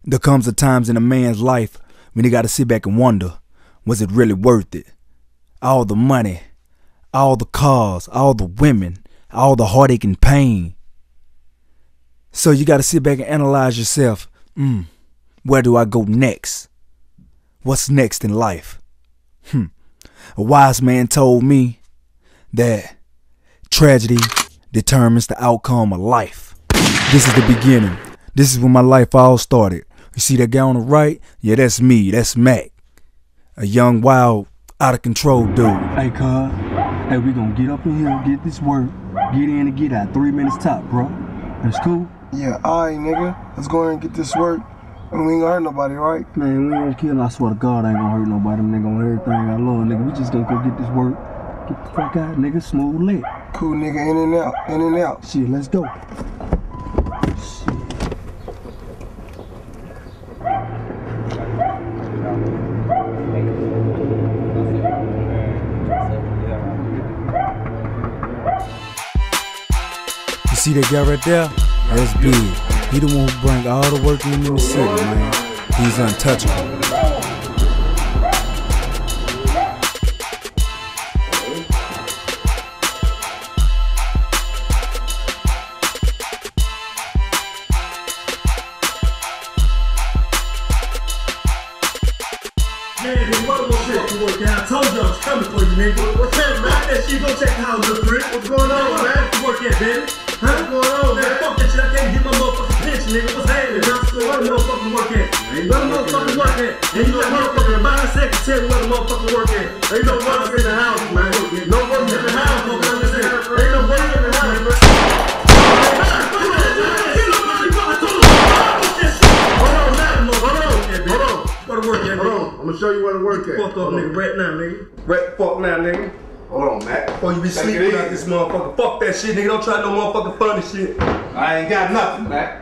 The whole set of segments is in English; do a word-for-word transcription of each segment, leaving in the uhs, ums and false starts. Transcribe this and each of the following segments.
There comes a times in a man's life when he gotta sit back and wonder, was it really worth it? All the money, all the cars, all the women, all the heartache and pain. So you gotta sit back and analyze yourself. Hmm, where do I go next? What's next in life? Hmm. A wise man told me that tragedy determines the outcome of life. This is the beginning. This is when my life all started. You see that guy on the right? Yeah, that's me. That's Mac. A young, wild, out of control dude. Hey, cuz. Hey, we gonna get up in here, get this work, get in and get out. Three minutes top, bro. That's cool? Yeah, alright, nigga. Let's go ahead and get this work. And we ain't gonna hurt nobody, right? Man, we ain't gonna kill. I swear to God, I ain't gonna hurt nobody. Them nigga gonna hurt everything I love, nigga. We just gonna go get this work. Get the fuck out, nigga. Smooth lit. Cool, nigga. In and out. In and out. Shit, let's go. Shit. You see that guy right there? That's big. He the one who bring all the work in the city, man. He's untouchable. Man, this mother gonna check the work out. I told you I was coming for you, nigga. What's happening, man? I bet you gonna check the house, little friend. What's going on, man? What's the work at, baby? Huh? What's going on, man? Fuck that shit. I can't get my motherfucking pension, nigga. What's happening? Where the motherfucking work at? Where the motherfucking work at? And you got motherfucking buy a secretary where the motherfucking work at. Ain't no work in the house, man. No work in the house, motherfucker. Ain't no work in the house, man. I'm gonna show you where to work at. Fuck up, nigga, right now, nigga. Right the fuck now, nigga. Hold on, Mac. Before you be sleeping out this motherfucker. Fuck that shit, nigga. Don't try no motherfucking funny shit. I ain't got nothing, Mac.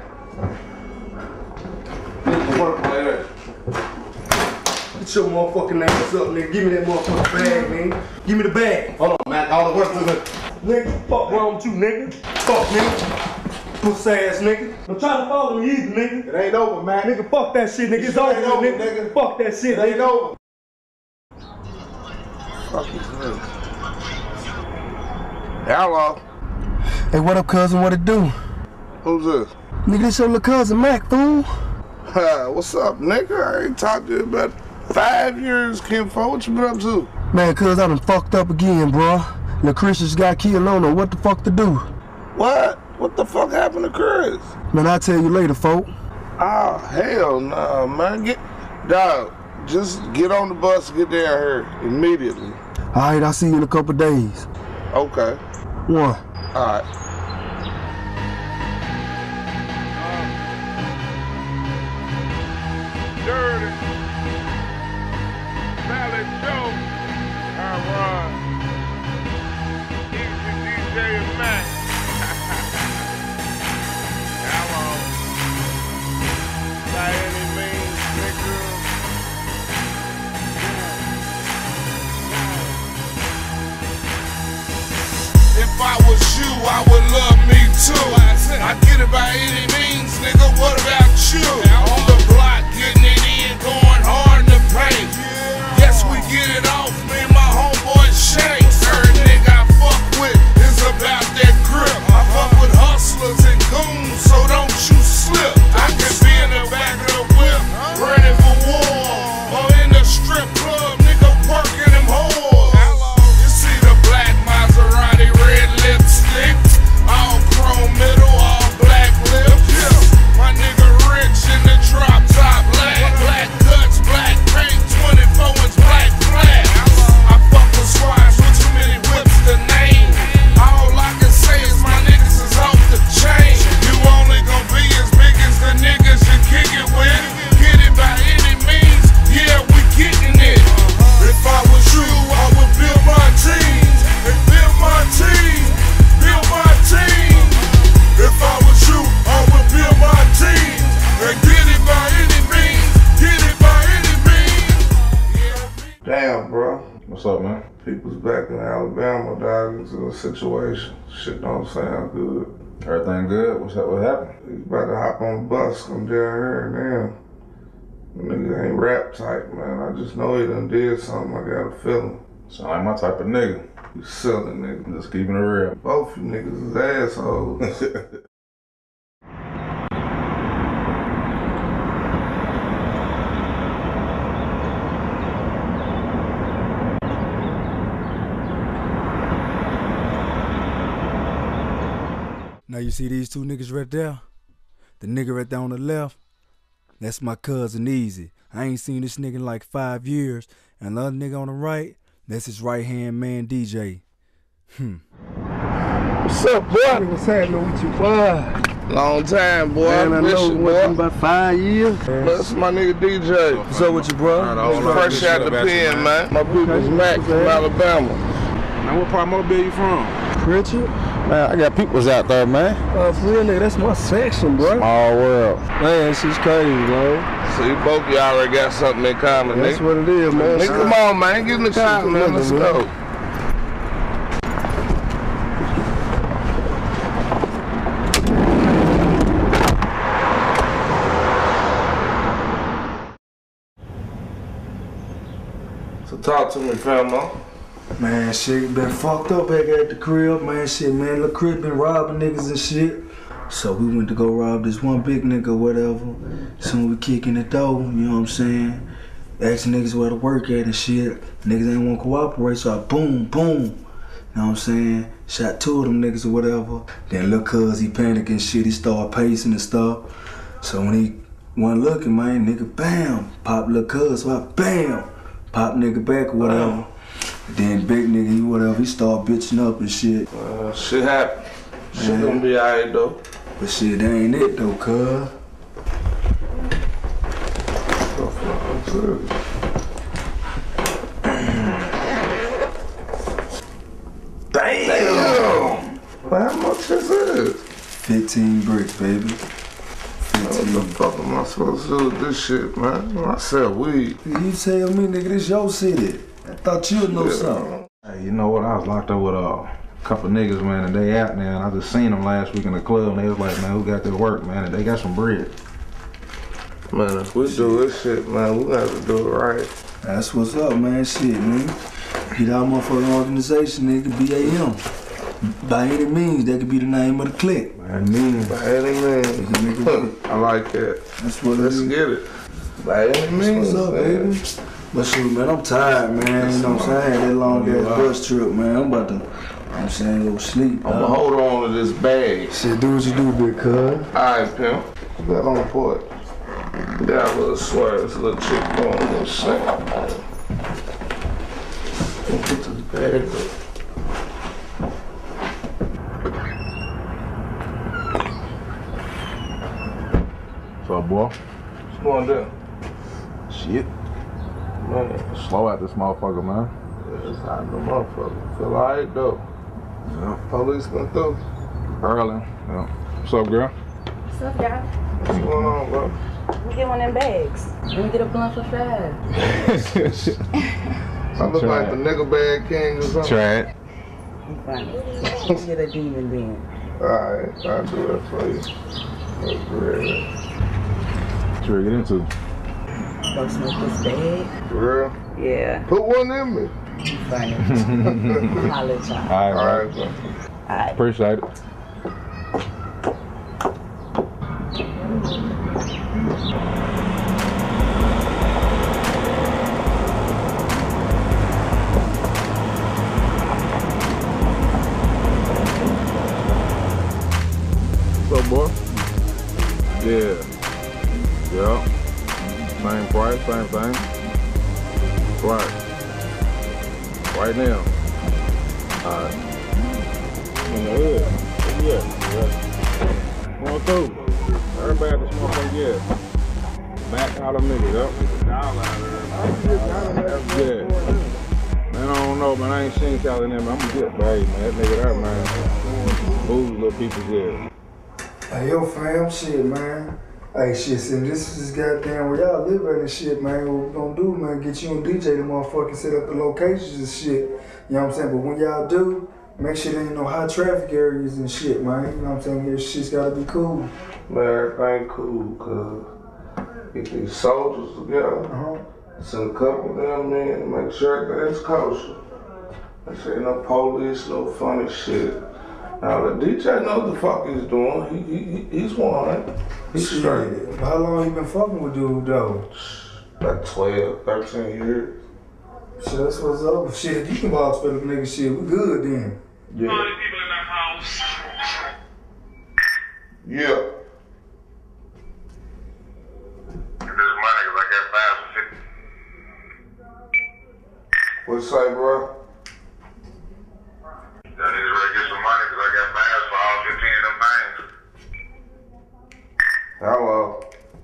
Get the work like that. Get your motherfucking ass up, nigga. Give me that motherfucking bag, nigga. Give me the bag. Hold on, Mac. All the work is it. Nigga, fuck wrong with you, nigga. Fuck, nigga. Pussy ass nigga. Don't try to follow me either, nigga. It ain't over, Mac. Nigga, fuck that shit, nigga. It's over, nigga. nigga. Fuck that shit, it ain't nigga. over. Fuck this nigga. Hello. Hey, what up, cousin? What it do? Who's this? Nigga, this your little cousin, Mac, fool. What's up, nigga? I ain't talked to you about five years, Kim. What you been up to? Man, cuz I done fucked up again, bro. The Christians got killed. I don't know what the fuck to do. What? What the fuck happened to Chris? Man, I'll tell you later, folk. Oh, hell no, nah, man. Get, dog, just get on the bus and get down here immediately. All right, I'll see you in a couple days. Okay. One. All right. Dirty. Salad Joe. Alright. Easy D J and Mac. Hello. By any means, nigga. If I was you, I would love me too. I get it by any means, nigga. What about you? On the block, getting it in, going hard in the paint. Yes, we get it off, me and my homeboy Shanks. Every nigga I fuck with is about that grip. I fuck with hustlers and goons, so don't you slip. I can be in the back of the whip, ready for war, or in the strip club, nigga working them whores. You see the black Maserati, red lipstick, all chrome middle, all black lips. Yeah, my nigga rich in the drop top, black, black guts, black paint, twenty-four inch black flag. I fuck with squads with too many whips to name. All I can say is my niggas is off the chain. You only gon' be as big as the niggas you kick it with. Get it by any means, yeah, we getting it. If I was you, I would build my teams and build my team, build my team. If I was you, I would build my team and get it by any means, get it by any means. Damn, bro. What's up, man? People's back in Alabama, dog, into a situation. Shit don't sound good. Everything good? What's up? What happened? He's about to hop on the bus, come down here Nigga ain't rap type, man. I just know he done did something. I got a feeling. Sound like my type of nigga. You selling nigga. Just keeping it real. Both you niggas is assholes. Now you see these two niggas right there? The nigga right there on the left, that's my cousin Easy. I ain't seen this nigga in like five years. And the other nigga on the right, that's his right hand man D J. Hmm. What's up, boy? What's happening with you, boy? Long time, boy. Man, I know you, what's about five years. That's my nigga D J. What's up with you, bro? Fresh out the pen, man. My people's Mac from Alabama. Now, what part of Mobile you from? Pritchard? Man, I got peoples out there, man. Uh, for real, nigga, that's my section, bro. All world. Man, this is crazy, bro. See, both y'all already got something in common, That's nigga. what it is, man. Nigga, come on, man. Get in the car, man. Let's go. So talk to me, famo. Man, shit been fucked up back at the crib, man. Shit, man, the crib been robbing niggas and shit. So we went to go rob this one big nigga or whatever. Soon we kicking the door, you know what I'm saying? Asking niggas where to work at and shit. Niggas ain't want to cooperate, so I boom, boom. You know what I'm saying? Shot two of them niggas or whatever. Then look cuz he panicked and shit, he started pacing and stuff. So when he wasn't looking, man, nigga bam, pop look cuz, so I bam, pop nigga back or whatever. Then big nigga, he whatever, he start bitching up and shit. Uh, shit happen. Shit gonna be alright though. But shit, that ain't it though, cuz. Damn! Damn. Well, how much is it? fifteen bricks, baby. fifteen. What the fuck am I supposed to do with this shit, man? I sell weed. You tell me, nigga, this your city. I thought you'd know Yeah. something. Hey, you know what? I was locked up with uh, a couple niggas, man, and they out there, and I just seen them last week in the club, and they was like, man, who got their work, man, and they got some bread. Man, if we do this shit, man, we gotta do it right. That's what's up, man. Shit, man. Get our motherfucking organization, nigga, B A M. By any means, that could be the name of the clique. By any means. By any means. I like that. That's what Let's it is. get it. By any means. What's up, man. baby? But shoot, man, I'm tired, man. You know what I'm saying? I had that long ass bus trip, man. I'm about to, you know what I'm saying, go sleep. I'm gonna hold on to this bag. Shit, do what you do, big cuz. Alright, pimp. Put that on the port. Got a little swear, this little chick going a little shit. Put this bag up. What's up, boy? What's going down? Shit. Man, Slow out this motherfucker, man. it's hot no motherfucker. Feel alright though. Yeah. Police been through. Early. Yeah. What's up, girl? What's up, y'all? What's going on, bro? Let me get one of them bags. Let me get a blunt for five. I look like the nigga bag king or something. Try it. I'm funny. Let me get a demon bean. Alright, I'll do that for you. That's great. What you ready to get into? Go smoke this bag. For real? Yeah. Put one in me. You funny. Holla at y'all. All right, Alright, bro. Alright. Appreciate it. What's up, boy? Yeah. Yeah. Same price, same thing. Right. Right now. Alright. In the hood. Yeah. Yeah. Going through. Everybody at this motherfucker, yeah. Back all them niggas, up. Yeah. Man, I don't know, man. I ain't seen Cali in there, man. I'm gonna get baby, man. That nigga there, man. Booze, little people's, yeah. Hey, yo, fam, shit, man. Hey, shit, see, this is goddamn where y'all live at and shit, man. What we gonna do, man, get you and D J to motherfucking set up the locations and shit. You know what I'm saying? But when y'all do, make sure there ain't no high traffic areas and shit, man. You know what I'm saying? This shit's gotta be cool. Man, everything cool, cuz. get these soldiers together. Uh-huh. Send a couple of them in to make sure everything's kosher. They say no police, no funny shit. Now the D J knows the fuck he's doing. He, he he's one. He's Shit. straight. How long you been fucking with dude though? Like twelve, thirteen years. Shit, that's what's up. Shit, you can boss for the nigga shit. We good then. Yeah. How many people in that house? Yeah. Get this money because I got five or six. What you say, bro? Y'all niggas ready to get some money because I got five for all fifteen of them things. Hello.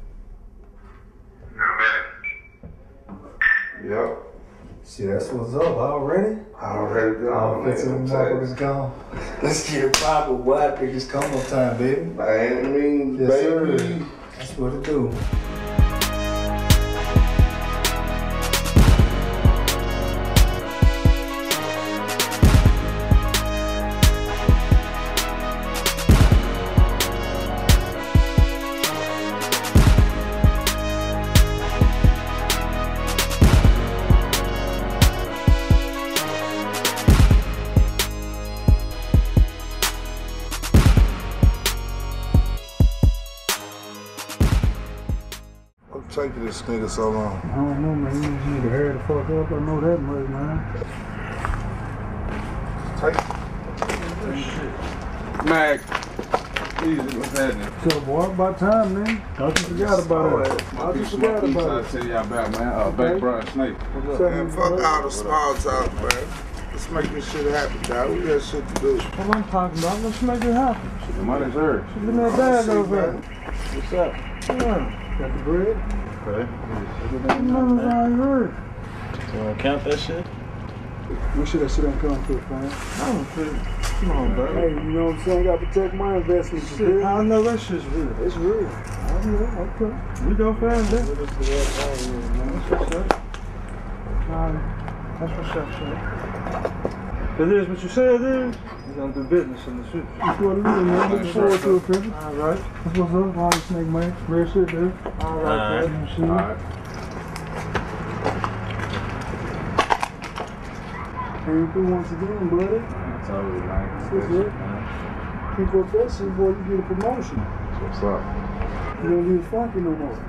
In a minute. Yep. Shit, that's what's up already. Already Oh, gone, fifteen man. motherfuckers gone. Let's get it poppin', boy. I think it's come up time, baby. By any means, Yes, baby. sir. That's what it do. What's taking this nigga so long? I don't know, man. You just need to hurry the fuck up. I know that much, man. Mac, easy, what's happening? So, boy, about time, man. Thought you forgot about it. Thought you forgot about I'll it. tell y'all about, man. Uh, Back Brother Snake. What's up, Man, fuck all the small talk, man. Let's make this shit happen, dog. We got shit to do. What I'm talking about, let's make it happen. The money's hers. Give me that bag See, over there. man. What's up? Yeah. Got the bread? Okay. The numbers I heard. You wanna count that shit? We should have shit on come through, man. I don't think. Come on, bro. Hey, you know what I'm saying? I gotta protect my investments. Shit, I know that shit's real. It's real. I know, okay. We gon' find that. That's what's up. Um, that's what's up, son. It is what you say it is. We're gonna do business in the future. That's what it is, man. Looking forward to it, people. All right. That's what's up. All right, Snake Man. Real shit, dude. All right, man. All right. Came through once again, buddy. Totally, man. That's it. Keep up that shit, boy. You get a promotion. What's up? You don't get funky no more.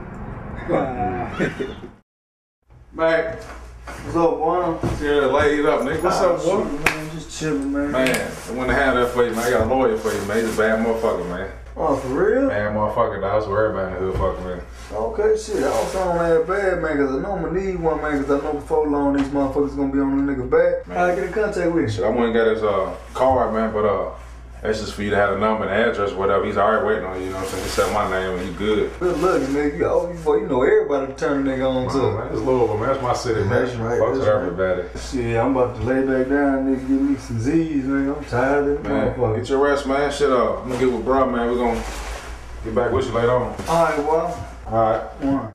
Mac, What's up, boy? here laid up, nigga. What's up, boy? Man, just chilling, man. Man, I want to have that for you, man. I got a lawyer for you, man. He's a bad motherfucker, man. Oh, for real? Bad motherfucker, dog. I swear everybody in the hood fucking man. Okay, shit. I was on that bad, man, because I know I'm going to need one, man, because I know before long these motherfuckers going to be on the nigga back. Man. How I get in contact with Shit, you? I went and got his uh, card, man, but uh, that's just for you to have the number and address or whatever. He's already waiting on you, you know what I'm saying? He said my name and you good. Good luck, nigga. You, oh, you, boy, you know everybody to turn a nigga on Man, to. man, it's Louisville, man. That's my city, man. That's right, Fucks with that's right. everybody. Shit, I'm about to lay back down, nigga, give me some Z's, nigga. I'm tired of it, Man, motherfucker. get your rest, man. Shit up. I'm gonna get with bro, man. We're gonna get back with you later on. All right, well. All right. One.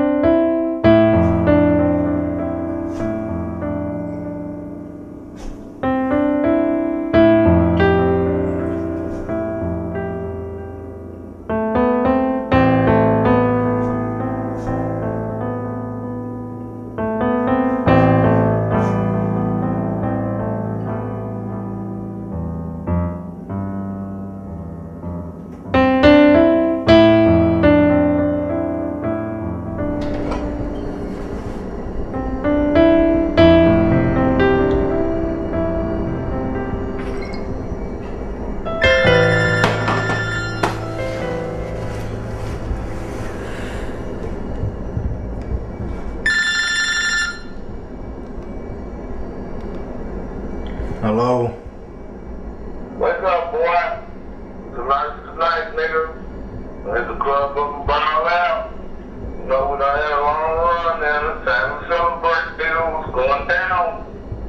Hello. Wake up, boy. Tonight's the night, nigga. Hit the club up and ball out. You know, we done had a long run now. It's time to celebrate, nigga. What's going down?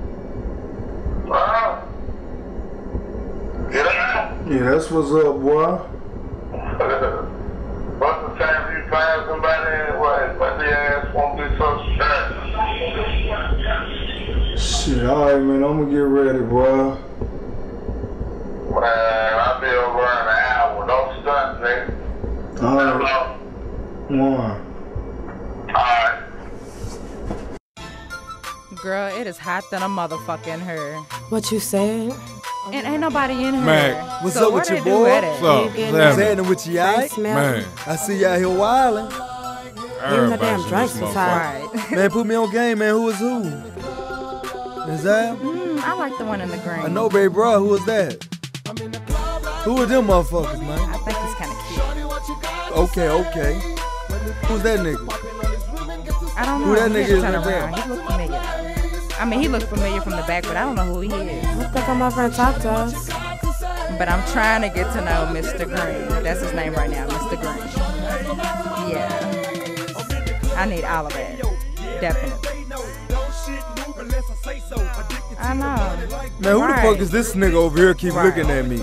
Huh? Get out. Yeah, that's what's up, boy. What's the time you find somebody anyway? But the ass won't be so shy. Shit, alright, man. I'm gonna get ready, boy. Man, I'll be over in an hour. Don't stunt, nigga. Alright. One. Girl, it is hot than a motherfucker in here. What you said? And ain't nobody in here. Man, what's so up with your they boy? do at it? What's up? What's happening with you, all right? Man. I see y'all here wildin'. Even the damn drinks was hot. Man, put me on game, man. Who is who? Is that? Mm, I like the one in the green. I know, baby, bro. Who is that? Who are them motherfuckers, man? I think he's kind of cute. Okay, okay. Who's that nigga? I don't know. Who that He nigga just is turn right around. there? He look familiar. I mean, he looks familiar from the back, but I don't know who he is. I think I'm my friend talk to us. But I'm trying to get to know Mister Green. That's his name right now, Mister Green. Yeah. I need all of that. Definitely. I know. Man, who right. the fuck is this nigga over here keep Right. looking at me?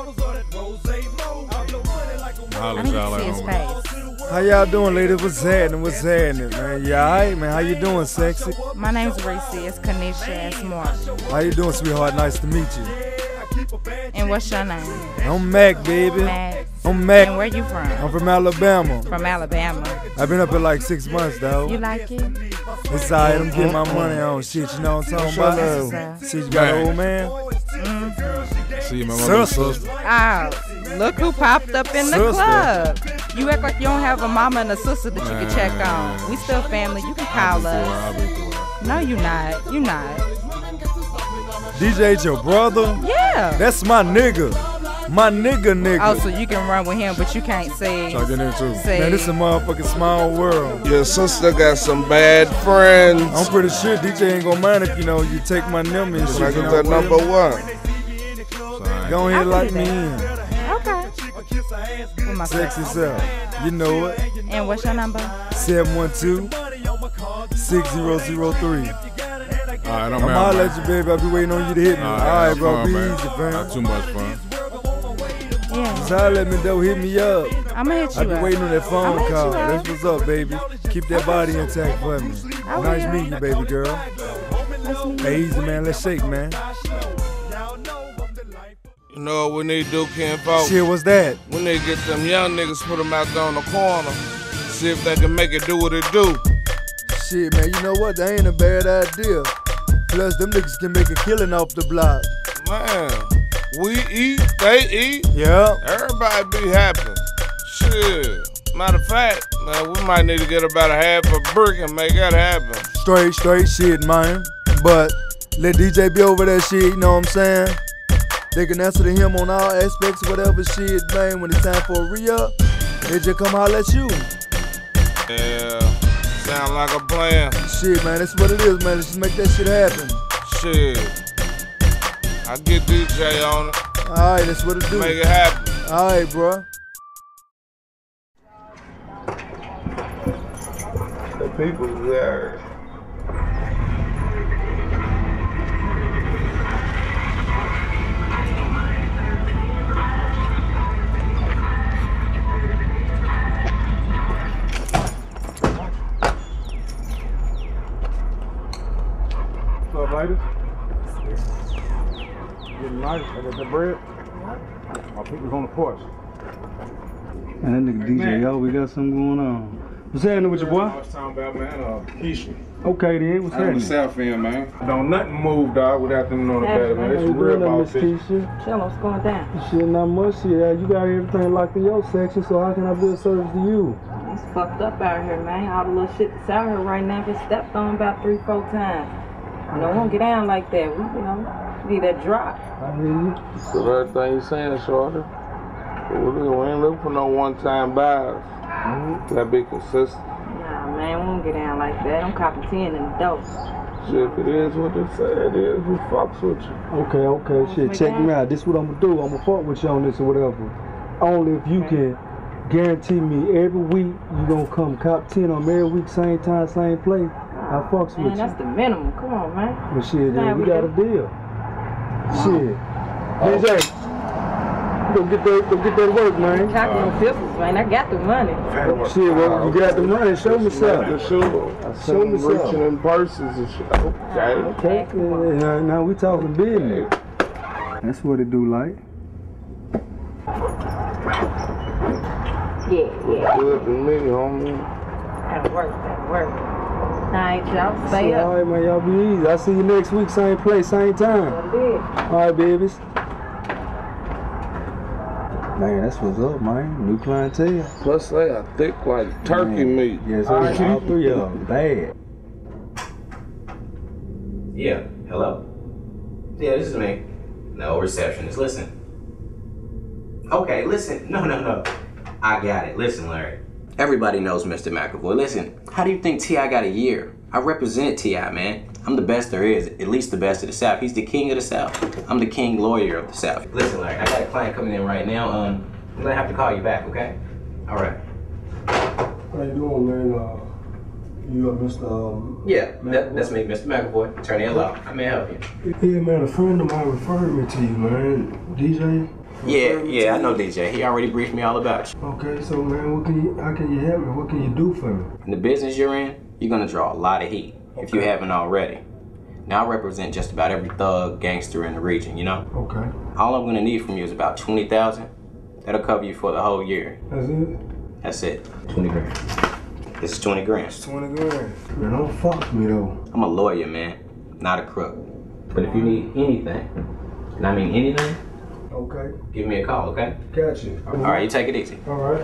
I need to see his face. How y'all doing, ladies? What's happening? What's happening, man? You alright, man? How you doing, sexy? My name's Reese. It's Kanisha. It's Marshall. How you doing, sweetheart? Nice to meet you. And what's your name? I'm Mac, baby. Mac. I'm Mac. And where you from? I'm from Alabama. From Alabama. I've been up here like six months, though. You like it? It's alright. I'm getting my money on shit. You know what I'm talking about? Sister. See, you got an old man? Mm-hmm. See, my mother. Sister. Oh, look who popped up in the Sister. club. You act like you don't have a mama and a sister that you can check on. We still family. You can call us. No, you not. You not. D J, your brother? Yeah. That's my nigga. My nigga nigga. Oh, so you can run with him, but you can't say. Talking into. say Man, this is a motherfucking small world. Your sister got some bad friends. I'm pretty sure D J ain't gonna mind if, you know, you take my number and shit. Can I you get know, that number one? Go ahead, I lock can me do in. Okay. With my Sexy self. You know it. And what's your number? seven one two, six zero zero three. Alright, I'm I'm out. holla at you, baby. I'll be waiting on you to hit me. Alright, bro. fun, Be man. easy, fam. Not too much fun. Yeah. Just holla at me, though. Hit me up. I'ma hit you I'll be up. waiting on that phone I'ma hit you call. up. That's what's up, baby. Keep that body intact for me. I will. Nice meeting you, baby girl. Hey, easy, man. Let's shake, man. You know what we need to do, Ken folks? Shit, what's that? We need to get them young niggas, put them out there on the corner, see if they can make it do what it do. Shit, man, you know what? That ain't a bad idea. Plus, them niggas can make a killing off the block. Man, we eat, they eat. Yeah. Everybody be happy. Shit. Matter of fact, man, we might need to get about a half a brick and make that happen. Straight, straight shit, man. But let D J be over that shit, you know what I'm saying? They can answer to him on all aspects, whatever shit, man. When it's time for a re-up, they just come holler at you. Yeah, sound like a plan. Shit, man, that's what it is, man. Let's just make that shit happen. Shit. I get D J on it. Alright, that's what it do. Make it happen. Alright, bro. The people there. What's up, ladies? Getting nice. I got the bread. My people's on the porch. Man, that nigga D J, yo, we got something going on. What's happening with your boy? I was talking about, man, uh, Keisha. Okay, then, what's I'm in the happening? South End, man. Don't nothing move, dog, without them knowing about it, man. How It's you some real doing, boss Miss shit. Keisha? Tell them what's going down. Shit, not much shit. Uh, You got everything locked in your section, so how can I be of service to you? It's fucked up out here, man. All the little shit that's out here right now gets stepped on about three, four times. You know, we don't get down like that. We, you know, need that drop. I hear you. So everything you saying, shorty. We ain't looking for no one-time buys. Mm-hmm. That be consistent. Nah, man, we don't get down like that. I'm copping ten in the dope. Shit, if it is what they say it is, we fucks with you. Okay, okay, shit, check me out. This is what I'm gonna do. I'm gonna fuck with you on this or whatever. Only if you can guarantee me every week you gonna come cop ten on every week, same time, same place. I fucks Man, with you. that's the minimum. Come on, man. But shit, Nah, then we we got a do. deal. Shit. D J, go get that, go get that work, man. Cock no pistols, man. I got the money. Shit, well, you got the money. Show me The something. shoe. Show me Reaching something. in purses and shit. Okay. Okay. Yeah, now, now we talking business. That's what it do like. Yeah, yeah. Good to me, homie. That'll work. That'll work. Alright, y'all stay up. All right, man, y'all be easy. I'll see you next week, same place, same time. All right, babies. Man, that's what's up, man. New clientele. Plus, they are thick like turkey man. meat. Yes, all, right, all three of them. Bad. Yeah, hello? Yeah, this is me. No, receptionist, listen. Okay, listen. No, no, no. I got it. Listen, Larry. Everybody knows Mister McAvoy. Listen, how do you think T I got a year? I represent T I, man. I'm the best there is, at least the best of the South. He's the king of the South. I'm the king lawyer of the South. Listen, Larry, I got a client coming in right now. Um, I'm gonna have to call you back, okay? All right. How you doing, man? Uh, you are Mister Um, yeah, that, that's me, Mister McAvoy, attorney at law. How may I help you? Yeah, man, a friend of mine referred me to you, man. D J? Yeah, yeah, I know D J. He already briefed me all about you. Okay, so man, what can you, how can you help me? What can you do for me? In the business you're in, you're gonna draw a lot of heat, okay, if you haven't already. Now I represent just about every thug, gangster in the region, you know? Okay. All I'm gonna need from you is about twenty thousand. That'll cover you for the whole year. That's it? That's it. twenty grand. This is twenty grand. It's twenty grand. Man, don't fuck me though. I'm a lawyer, man, not a crook. But if you need anything, and I mean anything, okay, give me a call, okay? Got you. All right, you take it easy. All right.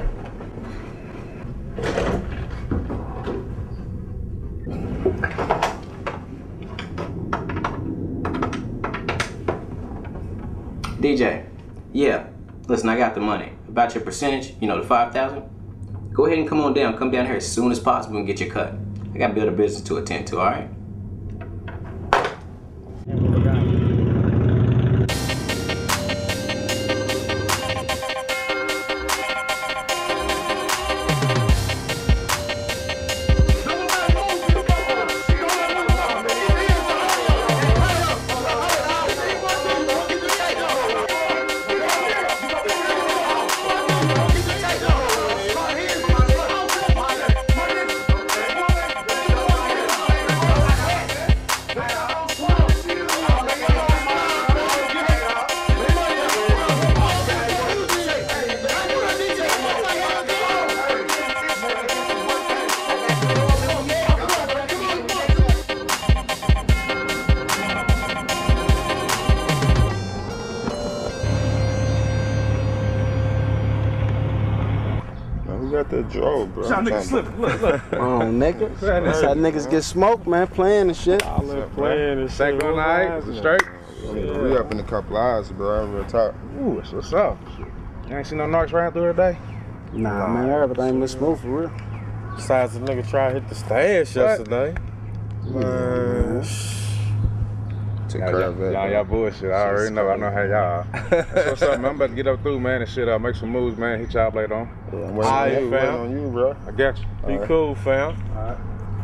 D J, yeah, listen, I got the money. About your percentage, you know, the five thousand, go ahead and come on down. Come down here as soon as possible and get your cut. I got to build a business to attend to, all right? That drove, bro. Y'all niggas slipping. Look, look. Oh, niggas. That's how niggas get smoked, man. Playing and shit. All that playing and shit. Back on the night, straight. Yeah. We up in a couple hours, bro. I'm real talk. Ooh, that's what's up. You ain't seen no knocks riding through today? Nah, man, everything been smooth for real. Besides the nigga try to hit the stash yesterday. Man. Y'all, y'all, y'all bullshit. I already know. I know how y'all. That's what's up, man. I'm about to get up through, man, and shit. I'll make some moves, man. Hit y'all later on. Yeah, I'm waiting on you, waiting on you, bro. I got you. Be right. Cool, fam. All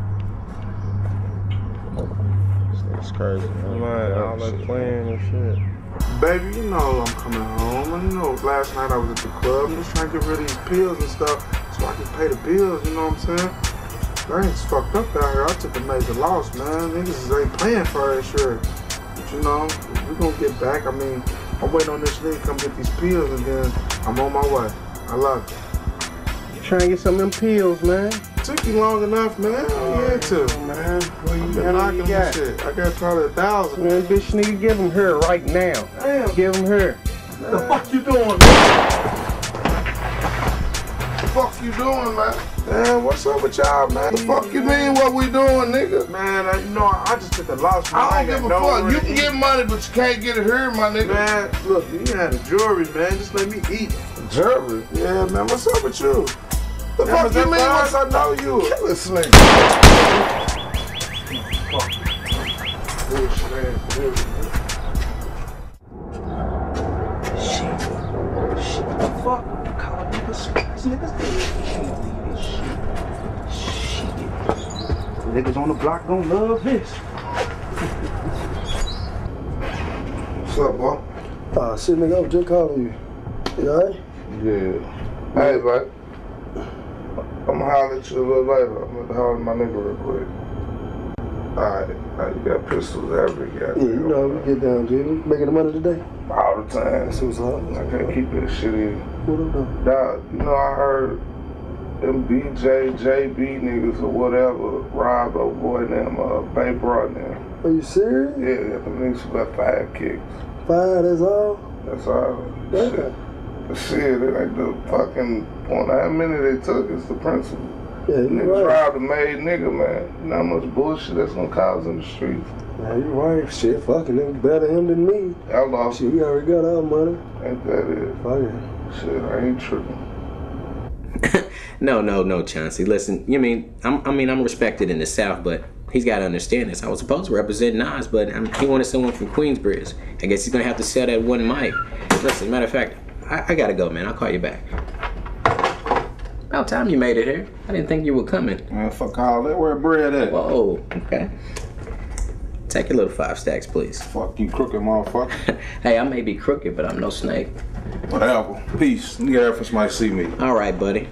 right. It's crazy, man. Man, all that playing and shit. Baby, you know I'm coming home. And you know, last night I was at the club. I'm just trying to get rid of these pills and stuff so I can pay the bills, you know what I'm saying? Things fucked up out here. I took a major loss, man. Niggas ain't playing for it, sure. But you know, we gonna get back. I mean, I'm waiting on this nigga to come get these pills and then I'm on my way. I love it. Trying to get some of them pills, man. Took you long enough, man. Oh, yeah, too. Man, what you been knocking this shit. I got probably a thousand. Man, bitch, nigga, give him her right now. Damn. Give him her. What the fuck you doing, man? The fuck you doing, man? Man, what's up with y'all, man? The fuck you mean what we doing, nigga? Man, I, you know, I just took a loss, man. I don't give a fuck. You can get money, but you can't get it here, my nigga. Man, look, you had a jewelry, man. Just let me eat. Jewelry? Yeah, man. What's up with you? The man, fuck you mean once I know you? Kill this nigga. Bullshit ass bullshit, man. Shit. Shit. What the fuck? Call niggas. These niggas can't leave this shit. Shit. Niggas on the block gon' love this. What's up, boy? Uh, shit, nigga, I was just calling you. You alright? Yeah. Hey, bud. I'm gonna holler at you a little later. I'm gonna holler at my nigga real quick. Alright, now you got pistols every goddamn. Yeah, you know, we get down, Jimmy. Making the money today? All the time. That's what's up. I can't keep that shit in. What up, though? Dog, you know, I heard them B J, J B niggas or whatever robbed a boy named uh, Bay Bro now. Are you serious? Yeah, them niggas got five kicks. Five, that's all? That's all. Yeah. Shit. The shit, it ain't the fucking point how many they took, it's the principle. Yeah, you Niggas right. robbed a made nigga, man. You know how much bullshit that's gonna cause in the streets. Yeah, you right. Shit, fucking nigga better him than me. Hello. Shit, we already got our money. Ain't that it? Fuck it. Shit, I ain't tripping. No, no, no, Chauncey. Listen, you mean, I'm, I mean, I'm respected in the South, but he's got to understand this. I was supposed to represent Nas, but um, he wanted someone from Queensbridge. I guess he's going to have to sell that one mic. Listen, matter of fact, I, I got to go, man. I'll call you back. About time you made it here. I didn't think you were coming. Man, fuck all that. Where bread at? Whoa, okay. Take your little five stacks, please. Fuck you, crooked motherfucker. Hey, I may be crooked, but I'm no snake. Whatever. Peace. Need Air Force might see me. All right, buddy.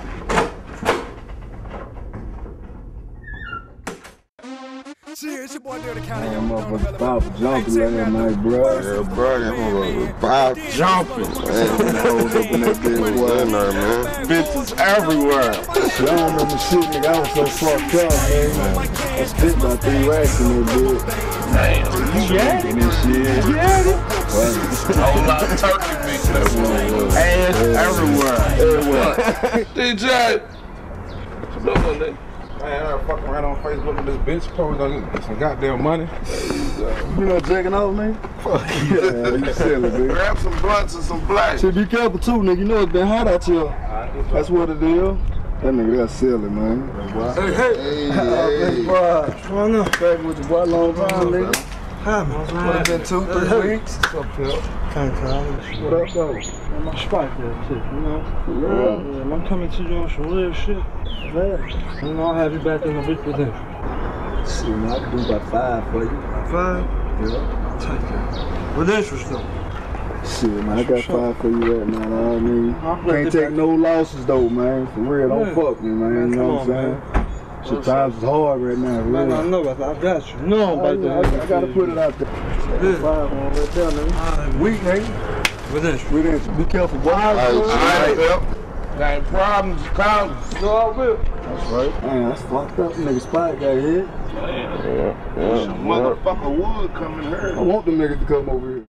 Man, motherfucker, Bob jumping last night, bro. Yeah, bro, that motherfucker Bob jumping. Man, I was up in that bitch last night, man. Bitches everywhere. Shit, I don't remember shit, nigga. I was so fucked up, man. I spit about three racks in that bitch. Damn, you drinking this shit. You had it? A whole lot of turkey meat. Ass everywhere. Everywhere. D J! What's up, nigga? Man, I fucking around on Facebook with this bitch posed on get some goddamn money. You know jacking off, man? Fuck yeah, man. You silly, bitch. Grab some blunts and some black. Shit, be careful too, nigga. You know it's been hot out here. That's what it is. That nigga, that's silly, man. Hey, hey. Hey, hey. Boy, what's going on? Back with your boy long time, nigga. Hi, man. What it been two, three weeks? What's up, Phil? Can't tell. What up, though? I'm my spot there, too, you know? Yeah. Yeah, I'm coming to you on some real shit. Yeah. You know, I'll have you back in a week with him. Shit, man, I can do about five for you. Five? Yeah. Take it. With interest, though. Shit, man, I got five for you right now, all I mean. Can't take no losses, though, man. For real, don't yeah. fuck me, man. You know what I'm saying? Shit, times is hard right now, man. Man, I know about that. I got you. No, about that. I, I gotta put it out there. Yeah. Five on right there, nigga. Weak, nigga. With interest. With interest. Be careful, boy. All right, all right, Phil. Got any problems, call me. No, I will. That's right. Man, that's fucked up. Nigga Spot got hit. Yeah, yeah. yeah. Some motherfucker would come in here. I want them niggas to come over here.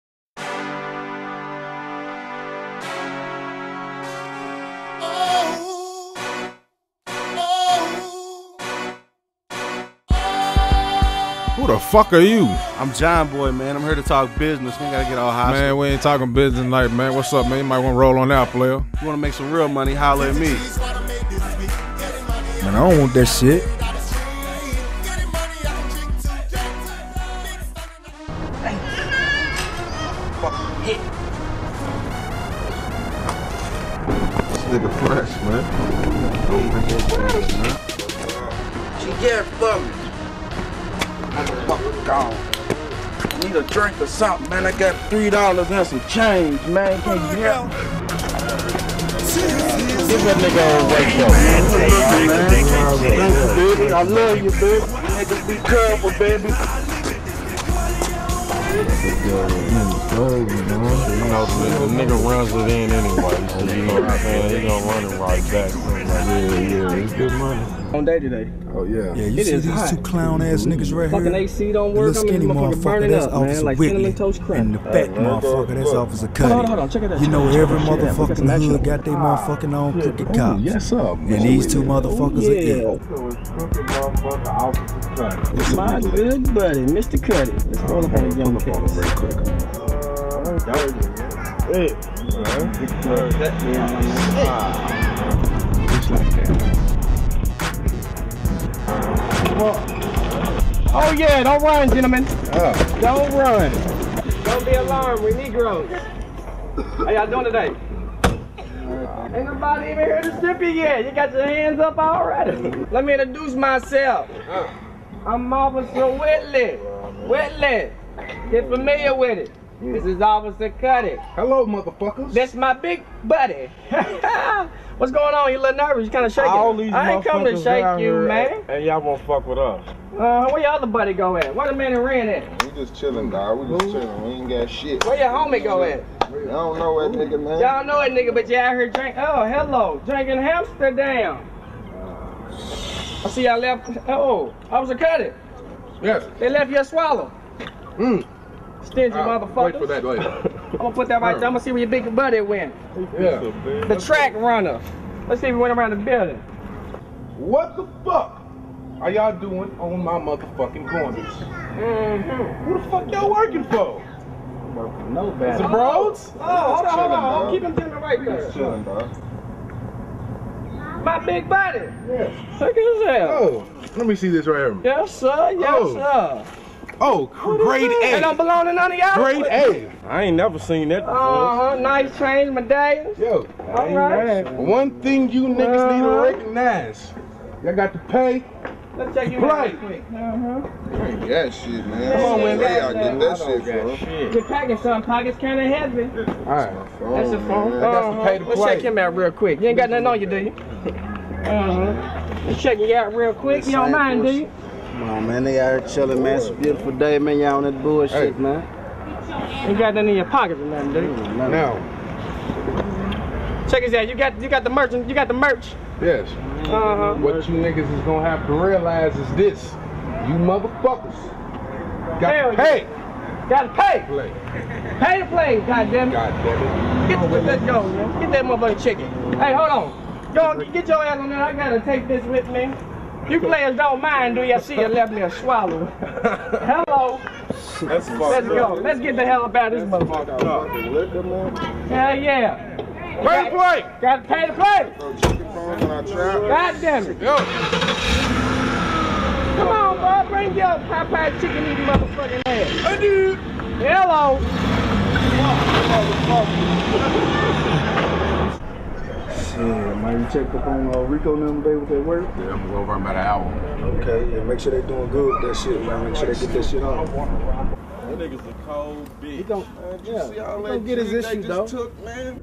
Who the fuck are you? I'm John Boy, man. I'm here to talk business. We gotta get all high. Man, we ain't talking business tonight, man. What's up, man? You might want to roll on out, player. You wanna make some real money, holler at me. Man, I don't want that shit. This nigga fresh, man. Don't make it fresh, man. She get it for me. Motherfucker gone. Need a drink or something, man. I got three dollars and some change, man. Can you help me? Give that nigga a wake up. Thank you, baby. I love you, baby. Niggas be careful, baby. You know, the, the nigga runs it in anyway, so you know what I'm saying? He gonna run it right back. Yeah, yeah, it's good money. On day today. Oh yeah. Yeah, you it see is these hot. two clown ass niggas right Fucking here? A C don't The work. little I'm in skinny the motherfucker motherfucker, burning that's up, man. Officer Like Whitley. cinnamon toast crunch. And the fat motherfucker, that's Officer Hold on, hold Cuddy. on, check it out. You know every Check it out. We got some motherfucking action. hood got their motherfucking own crooked cops. Yes, sir. And these two motherfuckers Oh, are yeah. it. My good buddy, Mister Cuddy. Let's roll up on the young cats. Very quick. Hey. Just like that. Oh yeah, don't run, gentlemen. Oh. Don't run. Don't be alarmed, we Negroes. How y'all doing today? Ain't nobody even here to strip you yet. You got your hands up already. Let me introduce myself. I'm Officer Whitley. Whitley. Get familiar with it. This is Officer Cuddy. Hello, motherfuckers. That's my big buddy. What's going on? You a little nervous? You kind of shaking. All these I ain't come to motherfuckers shake down you, here, man. And y'all won't fuck with us. Uh, where your other buddy go at? Where the man that ran at? We just chilling, dog. We just chilling. We ain't got shit. Where your homie go at? I don't know that nigga, man. Y'all know that nigga, but y'all out here drink. Oh, hello, drinking Amsterdam. I see y'all left. Oh, I was a cutty. Yes. They left you a swallow. Mm. Stingy I'll motherfucker. wait for that later. I'm gonna put that right there. I'm gonna see where your big buddy went. Yeah. The track runner. Let's see if he went around the building. What the fuck are y'all doing on my motherfucking corners? Mm-hmm. Who the fuck y'all working for? No Is bad. it bros? Oh, hold on, hold on. dog. Keep him chilling right there. Chilling, dog. My big buddy. Yes. Look at his ass. Oh, let me see this right here. Yes, sir. Yes, Oh. sir. Oh, grade It A. don't belong to none of y'all. Grade A. I ain't never seen that before. Uh-huh. Nice change, medallions. Yo, All right. one thing you niggas need to Uh-huh. recognize. Y'all got to pay. Let's check you Play. out real quick. Uh-huh. Ain't that shit, man. Come on, man. Where y'all get that I shit don't got from? shit. Your package, son. Pocket's kind of heavy. Alright. That's the phone. man. I got to Uh-huh. pay to Let's play. check him out real quick. You ain't got nothing on you, do you? Uh-huh. Let's check you out real quick. You don't mind, do you? Come on, man. They out here chilling, man. It's a beautiful day, man. Y'all on that bullshit, Hey. man. You got nothing in your pockets or nothing, do you? Now, Check this out. You got you got the merch. You got the merch. yes. Uh-huh. What you niggas is gonna have to realize is this. You motherfuckers got Hell to pay. Gotta pay. Play. Pay to play, goddamn it. God damn Get the, let's go, man. Get that motherfucking chicken. Hey, hold on. Go get your ass on there. I gotta take this with me. You players don't mind, do you? I see you left me a swallow. Hello. That's Let's go. Let's get the hell up out of this motherfucker. Hell yeah. Pay to play. Gotta pay to play. When I trap. God damn it. Yo. Come on, bro. Bring your Popeye chicken eating motherfucking ass. I do. Hello. Shit, man, you checked up on uh, Rico and them today with their work? Yeah, I'm gonna go over in about an hour. Okay, yeah, make sure they doing good with that shit, man. Make sure they get that shit off. That nigga's a cold bitch. He gon' yeah, See all he that gon' get his shit they issue, just though. took, man.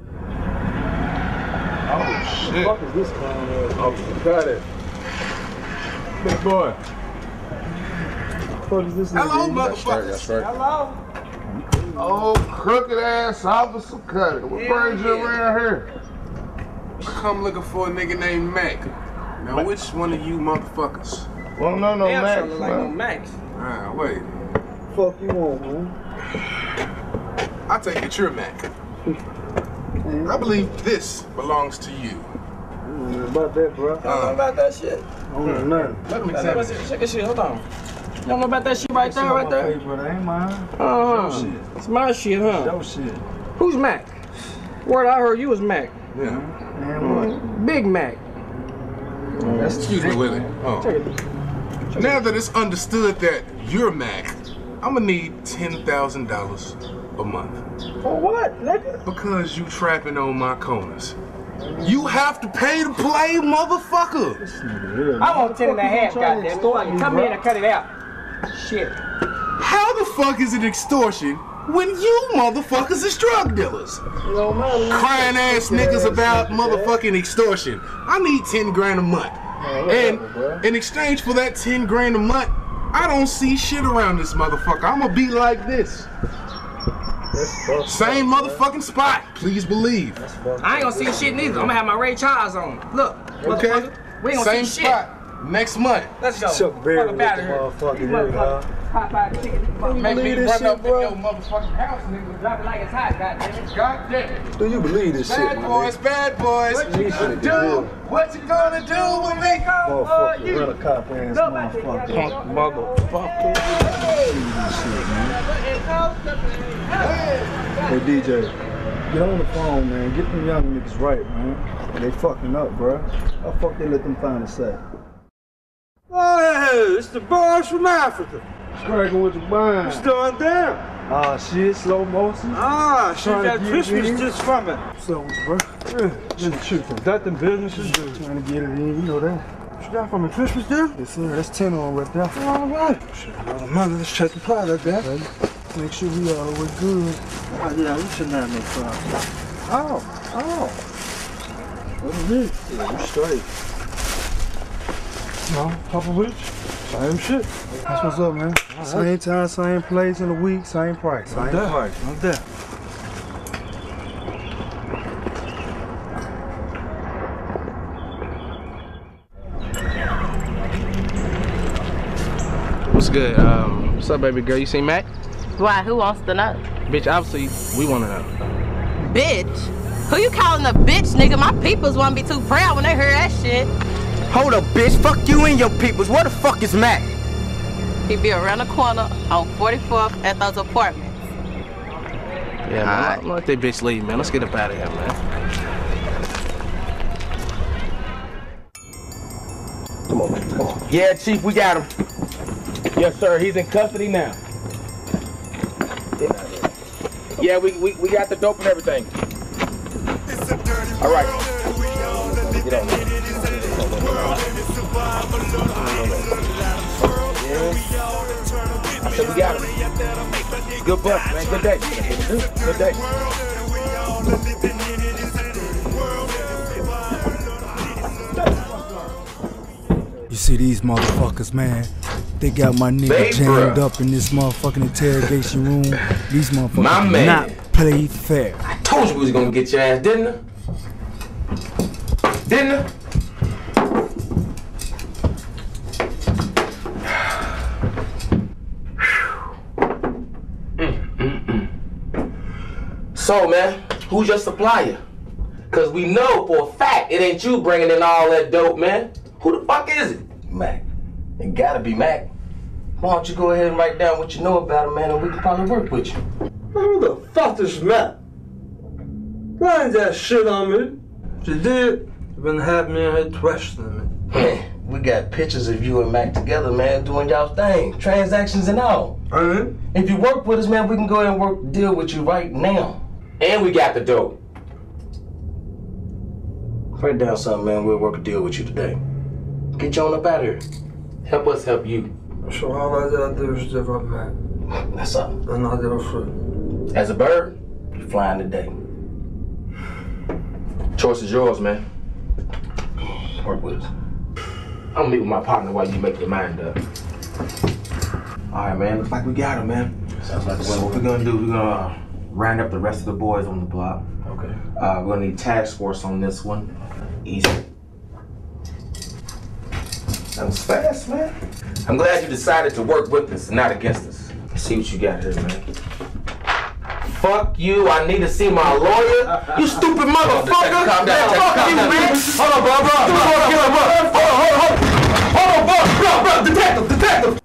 Oh What shit. the fuck is this clown ass? Oh, got it. Big boy. What the fuck is this? Hello, nigga? motherfuckers. Hello. Oh, crooked ass officer Cuddy. What brings you around here? Come looking for a nigga named Mac. Now, which one of you motherfuckers? Well, no, no, Damn, Max, something like no man. Max. Ah, wait. Fuck you want, man? I take it you're Mac. I believe this belongs to you. I don't know about that, bro. You don't know about that shit? I don't know nothing. Let me Let examine me see. Check this shit. Hold on. You don't know about that shit right there, right there? Bro, that ain't mine. Uh-huh. Shit. It's my shit, huh? That was shit. Who's Mac? Word I heard you was Mac. Yeah. Man, what? Big Mac. That's Excuse me, Willie. Oh. Check it. Now that it's understood that you're Mac, I'm gonna need ten thousand dollars a month. For what, nigga? Because you trapping on my corners. You have to pay to play, motherfucker. I want ten and a half, goddamn. Fucking come in and cut it out. Shit. How the fuck is it extortion when you motherfuckers is drug dealers? Crying ass niggas about motherfucking extortion. I need ten grand a month. And in exchange for that ten grand a month, I don't see shit around this motherfucker. I'ma be like this. Same motherfucking spot, please believe. I ain't gonna see shit neither. I'm gonna have my Ray Charles on. Look, Okay? motherfucker. We ain't gonna Same see shit. spot, next month. Let's go. Chuck Berry Fuck with about the it here. motherfucking These here, motherfuckers Popeye chicken. Make me believe this run shit, up in bro? your motherfucking house, nigga. Drop it like it's hot, goddamn it. God damn it. Do you believe this shit, Bad my boys, nigga? bad boys. What you gonna do? What you gonna do with me? Motherfucker, run a cop ass motherfucker. Punk motherfucker. Hey D J, get on the phone, man. Get them young niggas right, man. They fucking up, bro. How the fuck they let them find a sack? Oh, hey, it's the boys from Africa. Cracking with your mind. What's going down? Ah, shit, slow motion. Ah, she Trying to got get Christmas in. just from it. So, bro, just truth. That them businesses do. Trying to get it in, you know that. What you got from a Christmas deal? Yes, sir. That's ten on right there. All right. Shit, a lot of money. Let's check the product, there. Make sure we all the way good. Oh, yeah, we should not make problem. Oh, oh. What is it? Yeah, we straight. No, couple weeks. Same shit. That's what's up, man. Right. Same time, same place in a week, same price. Same No doubt. price. No doubt. What's good? Um, what's up, baby girl? You seen Mac? Why? Who wants to know? Bitch, obviously, we want to know. Bitch? Who you calling a bitch, nigga? My peoples won't be too proud when they hear that shit. Hold up, bitch. Fuck you and your peoples. Where the fuck is Mac? He be around the corner on forty-fourth at those apartments. Yeah, man. Right. I'm let that bitch leave, man. Let's get up out of here, man. Come on, come on. Yeah, Chief, we got him. Yes, sir. He's in custody now. Yeah, we, we, we got the dope and everything. All right. Get on. Yeah. I said we got him. Good bus, man. Good day. Good day. You see these motherfuckers, man? They got my nigga Babe, jammed bruh. up in this motherfucking interrogation room. These motherfuckers My do man. not play fair. I told you we was gonna get your ass, didn't I? Didn't I? Mm, mm, mm. So, man, who's your supplier? Cause we know for a fact it ain't you bringing in all that dope, man. Who the fuck is it? Mac. It gotta be Mac. Why don't you go ahead and write down what you know about him, man, and we can probably work with you. Who the fuck is Matt? Why ain't that shit on me? If you did, you've been having me in here questioning me. Man, we got pictures of you and Mac together, man, doing y'all's thing, transactions and all. Alright. If you work with us, man, we can go ahead and work deal with you right now. And we got the dope. Write down something, man. We'll work a deal with you today. Get you on up out of here. Help us help you. So all I gotta do is give up Matt. That's all. And I'll go free. As a bird, you're flying today. Choice is yours, man. Work with us. I'm gonna meet with my partner while you make your mind up. All right, man. Looks like we got him, man. Sounds like the So way what we're gonna do, we're gonna uh, round up the rest of the boys on the block. Okay. Uh, we're gonna need task force on this one. Easy. That was fast, man. I'm glad you decided to work with us and not against us. Let's see what you got here, man. Fuck you, I need to see my lawyer. You stupid motherfucker. Calm down, fuck you, man. Hold on, bro, bro. Hold on, bro. Hold on, hold on. Hold on, bro, bro, bro. Detective, detective.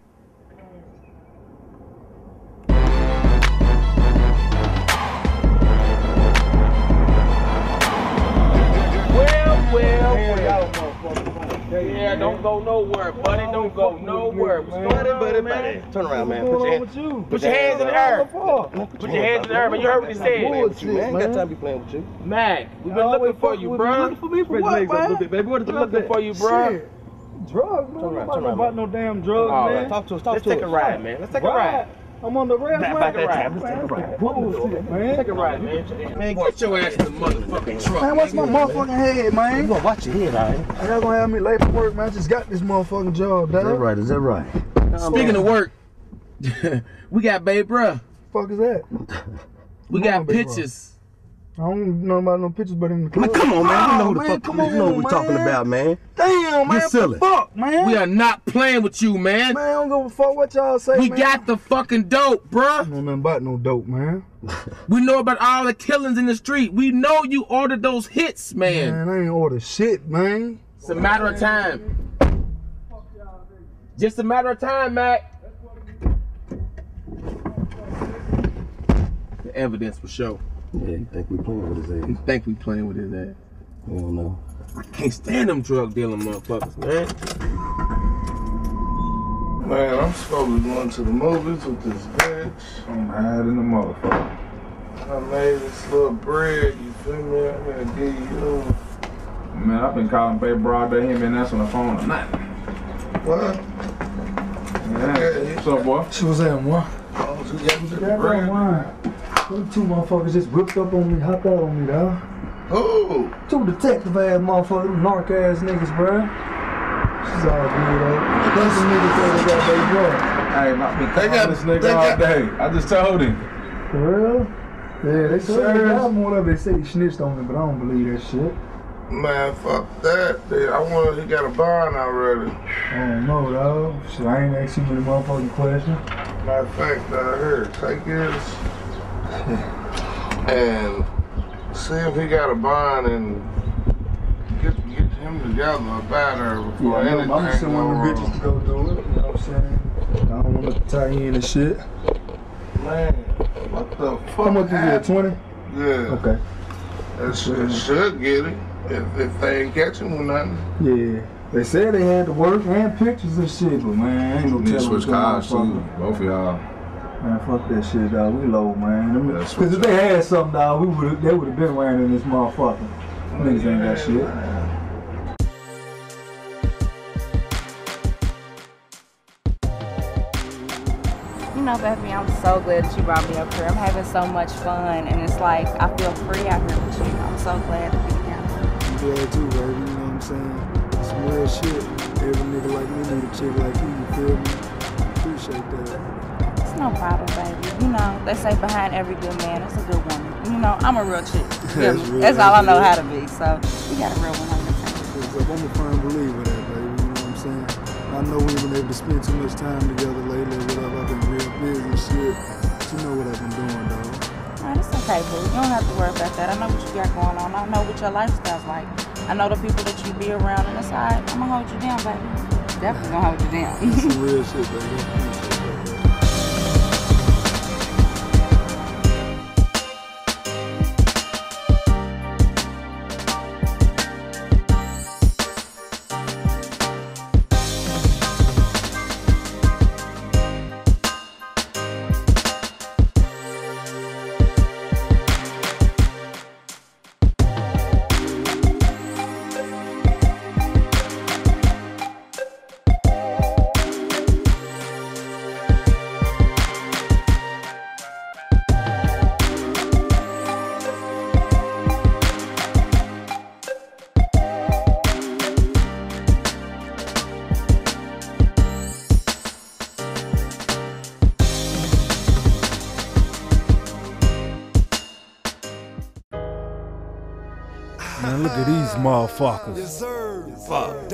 Well, well, well. Yeah, don't go nowhere, buddy. Don't go nowhere. What's going on, buddy, buddy? Turn around, man. Put Put your, your, hand, you? Put your hands in the air. Put your hands in the air, man. You heard what he said. Bullshit, man. Ain't got time to be playing with you. Mac, we've been looking for you, bro. Looking for me for what, man? We're looking for you, bro. Shit. Drugs, man. Turn around, I'm turn around, about no damn drugs, All man. right. Talk to us, talk Let's to take us. a ride, man. Let's take a ride. I'm on the rails, man. Back that ride. time. Let's take a ride. Bullshit, man. Take a ride, man. Man, get your ass in the motherfucking truck. Man, what's my motherfucking head, man? You gonna watch your head, all right? Y'all gonna have me late for work, man. I just got this motherfucking job, dog. Is that right? Is that right? Speaking of work, we got babe, bruh. Fuck is that? We got pictures. I don't know about no pictures, but in the club. Man, come on, man. You know who the man, fuck come you on, know what we're man. talking about, man. Damn, man. Get silly. Fuck, man. We are not playing with you, man. Man, I don't give a fuck what y'all say, We man. got the fucking dope, I bruh. don't know nothing about no dope, man. We know about all the killings in the street. We know you ordered those hits, man. Man, I ain't ordered shit, man. It's a matter of time. Just a matter of time, Mac. The evidence for sure. Yeah, you think we playing with his ass? You think we playing with his ass? I don't know. I can't stand them drug dealing motherfuckers, man. Man, I'm supposed to be going to the movies with this bitch. I'm hiding the motherfucker. I made this little bread, you feel me? I'm gonna give you. Man, I've been calling baby bro all day. He ain't been answering the phone or nothing. What? Yeah. What's up, boy? She was at one. Oh, so you got me the That bread? one. Them two motherfuckers just whipped up on me, hopped out on me, dog. Who? Two detective ass motherfuckers, them narc ass niggas, bruh. She's all good, though. That's the niggas that they got baby boy. Hey, not me They calling got- this nigga they all got- day. I just told him. For real? Yeah, they said Serious? they got him, whatever. They say he snitched on me, but I don't believe that shit. Man, fuck that. I wonder if he got a bond already. I don't know, dog. Shit, I ain't asking you the motherfucking question. Matter of fact, dog, here, take this and see if he got a bond and get get him together about her before Yeah, anything I'm just sending one of the bitches to go do it. You know what I'm saying? I don't want to tie in and shit. Man, what the fuck? How much is it? twenty? Yeah. Okay. That should, should get it if, if they ain't catch him with nothing. Yeah. They said they had the work and pictures and shit, but man, I ain't gonna tell them. Switch cars too, both of y'all. Man, fuck that shit, dog. We low, man. Because if they had something, dog, we would they would have been wearing in this motherfucker. Niggas ain't got shit. You know, baby, I'm so glad that you brought me up here. I'm having so much fun, and it's like I feel free out here with you. I'm so glad to be here. I'm glad too, baby. You know what I'm saying? Some real shit. Every nigga like me need a chick like you. You feel me? Appreciate that. It's no problem, baby. You know, they say behind every good man, there's a good woman. You know, I'm a real chick. That's, That's, real, that's all I know real. how to be. So you got a real one on your team. I'm a firm believer that, baby. You know what I'm saying? I know we ain't been able to spend too much time together lately. Whatever, I've been real busy and shit. But you know what I've been doing, dog. Alright, it's okay, boo. You don't have to worry about that. I know what you got going on. I know what your lifestyle's like. I know the people that you be around, and it's alright. I'm gonna hold you down, baby. Definitely gonna hold you down. Some real shit, baby. Man, look at these motherfuckers. Fuck.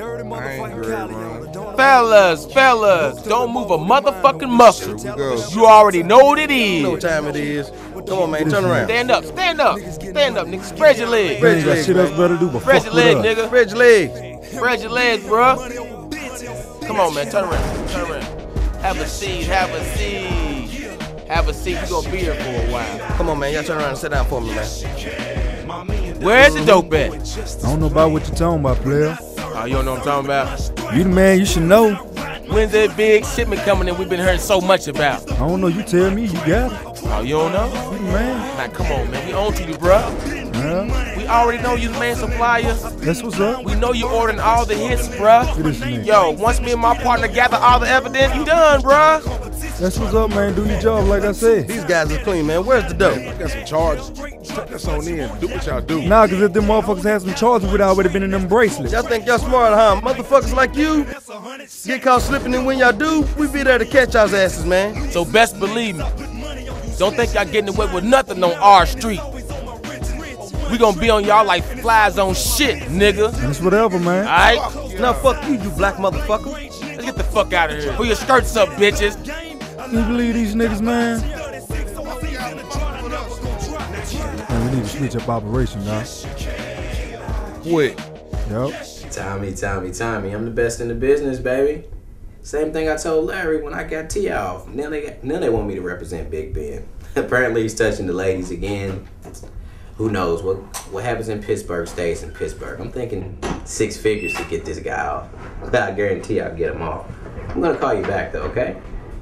Fellas, fellas, don't move a motherfucking muscle. You already know what it is. You know what time it is. Come on, man, turn around. Stand up, stand up, stand up, nigga. Spread your legs. Spread your legs, shit else better do, but Spread fuck your legs, with us. nigga. Spread your legs. Spread your legs, bruh. Come on, man, turn around, turn around. Have a seat, have a seat. Have a seat, we gonna be here for a while. Come on, man, y'all turn around and sit down for me, man. Where's the dope at? I don't know about what you're talking about, player. Oh, you don't know what I'm talking about? You the man, you should know. When's that big shipment coming in we've been hearing so much about? I don't know, you tell me, you got it. Oh, you don't know? You the man. Now, come on, man, we on to you, bruh. Yeah. We already know you the main supplier. That's what's up. We know you ordering all the hits, bruh. It is me. Yo, once me and my partner gather all the evidence, you done, bruh. That's what's up, man. Do your job, like I said. These guys are clean, man. Where's the dope? I got some charges. Take us on in. Do what y'all do. Nah, cause if them motherfuckers had some charges, we'd already been in them bracelets. Y'all think y'all smart, huh? Motherfuckers like you get caught slipping, and when y'all do, we be there to catch y'all's asses, man. So best believe me, don't think y'all getting away with nothing on our street. We gonna be on y'all like flies on shit, nigga. That's whatever, man. Alright? Now fuck you, you black motherfucker. Let's get the fuck out of here. Pull your skirts up, bitches. Can you believe these niggas, man? Man, we need to switch up operation, dog. Quick. Yup. Tommy, Tommy, Tommy, I'm the best in the business, baby. Same thing I told Larry when I got T off. Now they, got, now they want me to represent Big Ben. Apparently he's touching the ladies again. Who knows? What what happens in Pittsburgh stays in Pittsburgh. I'm thinking six figures to get this guy off. But I guarantee I'll get him off. I'm gonna call you back though, okay?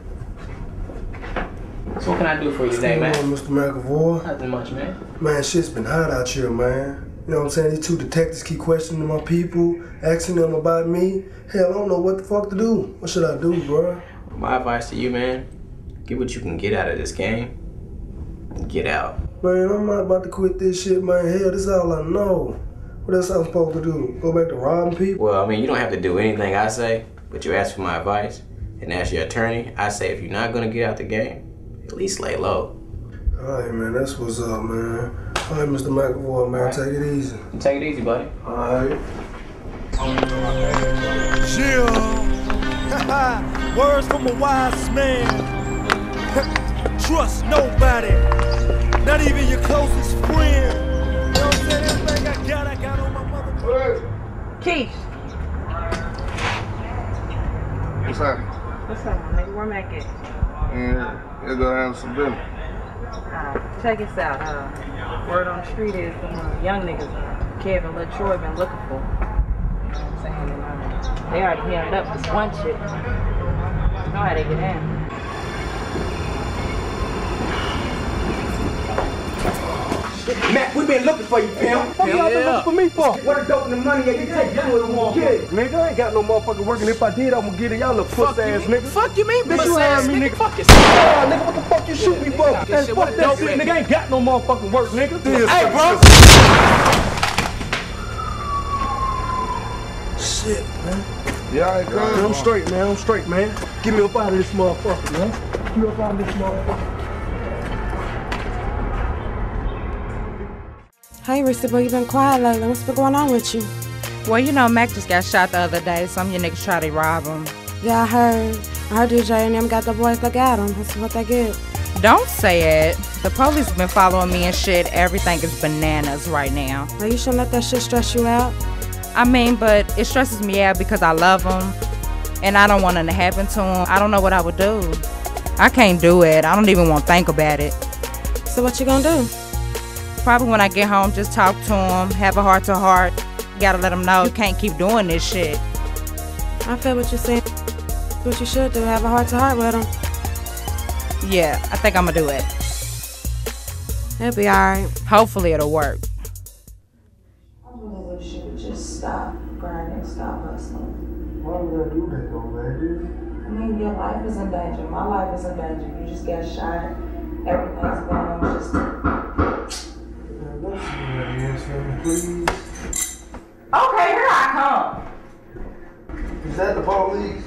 So what can I do for you today, man? What's going on, Mister McAvoy? Nothing much, man. Man, shit's been hot out here, man. You know what I'm saying? These two detectives keep questioning my people, asking them about me. Hell, I don't know what the fuck to do. What should I do, bro? My advice to you, man, get what you can get out of this game. Get out. Man, I'm not about to quit this shit, man. Hell, this is all I know. What else I'm supposed to do? Go back to robbing people? Well, I mean, you don't have to do anything I say, but you ask for my advice, and as your attorney, I say if you're not gonna get out the game, at least lay low. Alright, man, that's what's up, man. Alright, Mister McAvoy, man, right. Take it easy. Take it easy, buddy. Alright. Yeah. Words from a wise man. Trust nobody, not even your closest friend. You know what I'm saying? Everything I got, I got on my mother. Keith. What's happening? What's up, nigga? Where Mac at? Yeah, you're gonna have some dinner. Uh, check this out. Uh, word on the street is the uh, young niggas, uh, Kevin, Lil Troy, been looking for. You know what I'm saying? And, uh, they already hearing up this one chick. You know how they get in. Mac, we been looking for you, pimp. What y'all been looking for me for? What the dope and the money that you take? That's what we want. Yeah, nigga, I ain't got no motherfucking work, and if I did, I'm gonna get it. Y'all little puss ass nigga. Fuck you mean, bitch, you hired me, nigga. Fuck yourself. Ah, nigga, what the fuck you shoot me for? Man, fuck that shit, nigga. I ain't got no motherfucking work, nigga. Hey, bro. Shit, man. Yeah, I ain't I'm I'm straight, man. I'm straight, man. Get me up out of this motherfucker, man. Get me up out of this motherfucker. Hey, Risty boy, you been quiet lately. What's been going on with you? Well, you know, Mac just got shot the other day. Some of your niggas tried to rob him. Yeah, I heard. I heard D J and them got the boys that got him. That's what they get. Don't say it. The police been following me and shit. Everything is bananas right now. Well, you shouldn't let that shit stress you out. I mean, but it stresses me out because I love him. And I don't want nothing to happen to him. I don't know what I would do. I can't do it. I don't even want to think about it. So what you gonna do? Probably when I get home, just talk to him, have a heart-to-heart. Gotta let him know you can't keep doing this shit. I feel what you're saying. What you should do, have a heart-to-heart with him. Yeah, I think I'm gonna do it. It'll be alright. Hopefully it'll work. I really wish you would just stop grinding, stop hustling. Why would I do that though, baby? I mean, your life is in danger. My life is in danger. You just got shot. Everything's going on. Just... Please. Okay, here I come. Is that the police?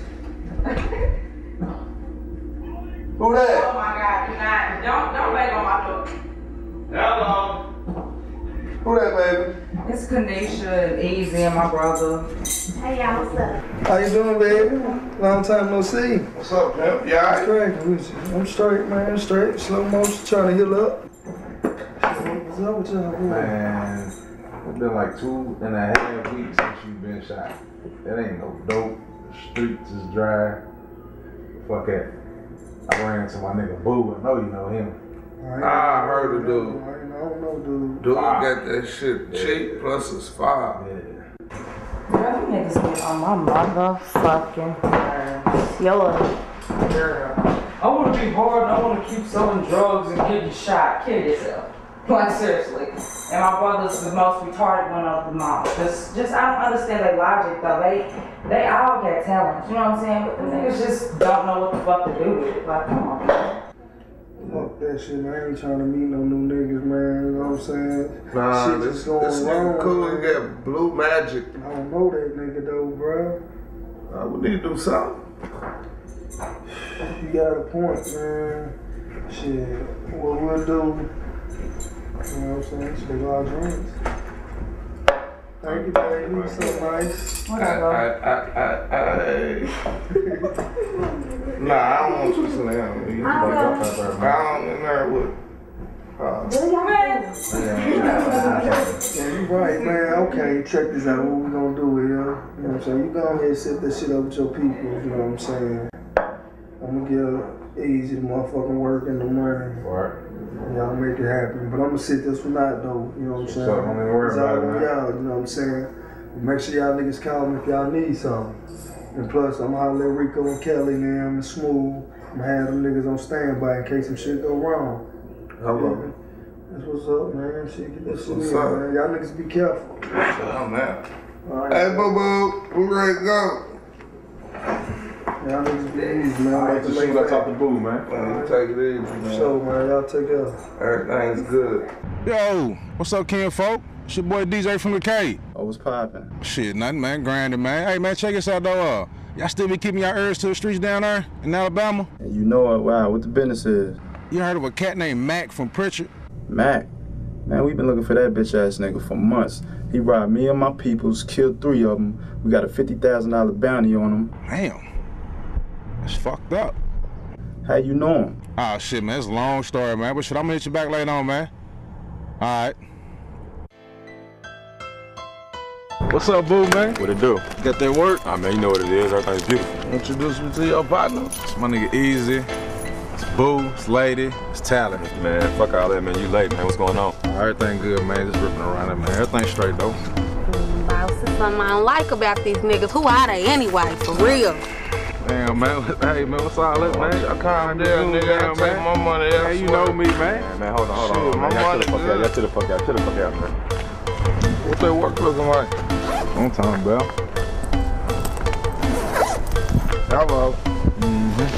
Who that? Oh my God, do not, don't, don't bang on my door. Hello. Who that, baby? It's Kanisha, Easy, and my brother. Hey, y'all, what's up? How you doing, baby? Long time no see. What's up, pimp? You alright? Straight with you. I'm straight, man. Straight. Slow motion, trying to heal up. What's up with y'all, boy? Man, it's been like two and a half weeks since you've been shot. That ain't no dope. The streets is dry. Fuck it. I ran into my nigga Boo. I know you know him. I heard the dude. I don't know, dude. Dude got that shit cheap, plus it's five. Girl, them niggas get on my motherfucking nerves. Yo, girl. I want to be hard and I want to keep selling drugs and getting shot. Kill yourself. Like, seriously. And my brother's the most retarded one of them all. Just, just, I don't understand their logic, though. They, they all got talent, you know what I'm saying? But the niggas just don't know what the fuck to do with it. Like, come on, man. Fuck that shit, man. I ain't trying to meet no new niggas, man. You know what I'm saying? Nah, shit this, just going this wrong, nigga cool man. and get blue magic. I don't know that nigga, though, bro. Uh, we need to do something. You got a point, man. Shit, what we'll do, you know what I'm saying? It's big large rings. Thank you, baby. You're so nice. Whatever. I, I, I, I, nah, I don't want you to sit down. You I don't in there with. Uh, yeah, you right, man. Okay, check this out. What we gonna do here? You know what I'm saying? You go ahead and set that shit up with your people. You know what I'm saying? I'm gonna get easy the motherfucking work and the money. Right. Y'all make it happen. But I'm gonna sit this one out though. You know what I'm saying? So don't even worry it's about all it, on man. y'all. You know what I'm saying? Make sure y'all niggas call me if y'all need something. And plus, I'm gonna holler at Rico and Kelly and them and Smooth. I'm gonna have them niggas on standby in case some shit go wrong. Hello. Yeah. That's what's up, man. Shit, get that shit What's in, up? man. Y'all niggas be careful. What's up, man? All right. Hey, boo boo, we ready to go. Y'all niggas be easy, man. All right, just shoot us off the boo, man. Man, take it easy, man. So, man, y'all take care. Everything's good. Yo, what's up, Ken folk? It's your boy D J from the K. Oh, what's poppin'? Shit, nothing, man. Grinding, man. Hey, man, check this out, though. Uh, y'all still be keeping y'all urge to the streets down there in Alabama? And you know it, wow, what the business is. You heard of a cat named Mac from Pritchard? Mac? Man, we been looking for that bitch ass nigga for months. He robbed me and my peoples, killed three of them. We got a fifty thousand dollar bounty on him. Damn. That's fucked up. How you know him? Oh shit, man, it's a long story, man. But shit, I'm gonna hit you back later on, man. All right. What's up, boo, man? What it do? Got that work? Ah, man, you know what it is. Everything's beautiful. Introduce me to your partner. It's my nigga Easy. It's Boo. It's Lady. It's Talent. Man, fuck all that, man. You late, man. What's going on? Everything good, man. Just ripping around it, man. Everything straight, though. Mm, boss, there's something I don't like about these niggas. Who are they anyway, for real? Damn, man. Hey, man, what's all that, man? I calm down, nigga. I take my money elsewhere. Hey, you know me, man. Man, man hold on, hold on. Shit, Hold on, man. my Y'all money chill the fuck out. good. Y'all chill the fuck out. Chill the fuck out, man. What that work looking like? I'm talking about. Hello. Mm-hmm.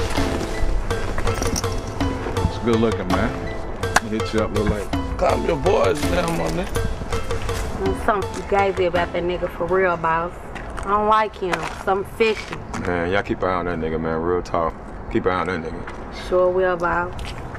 It's good looking, man. I'll hit you up a little later. Calm your boys down, my nigga. There's something fugazi about that nigga for real, boss. I don't like him. Something fishy. Man, y'all keep an eye on that nigga, man. Real talk. Keep an eye on that nigga. Sure will, boss.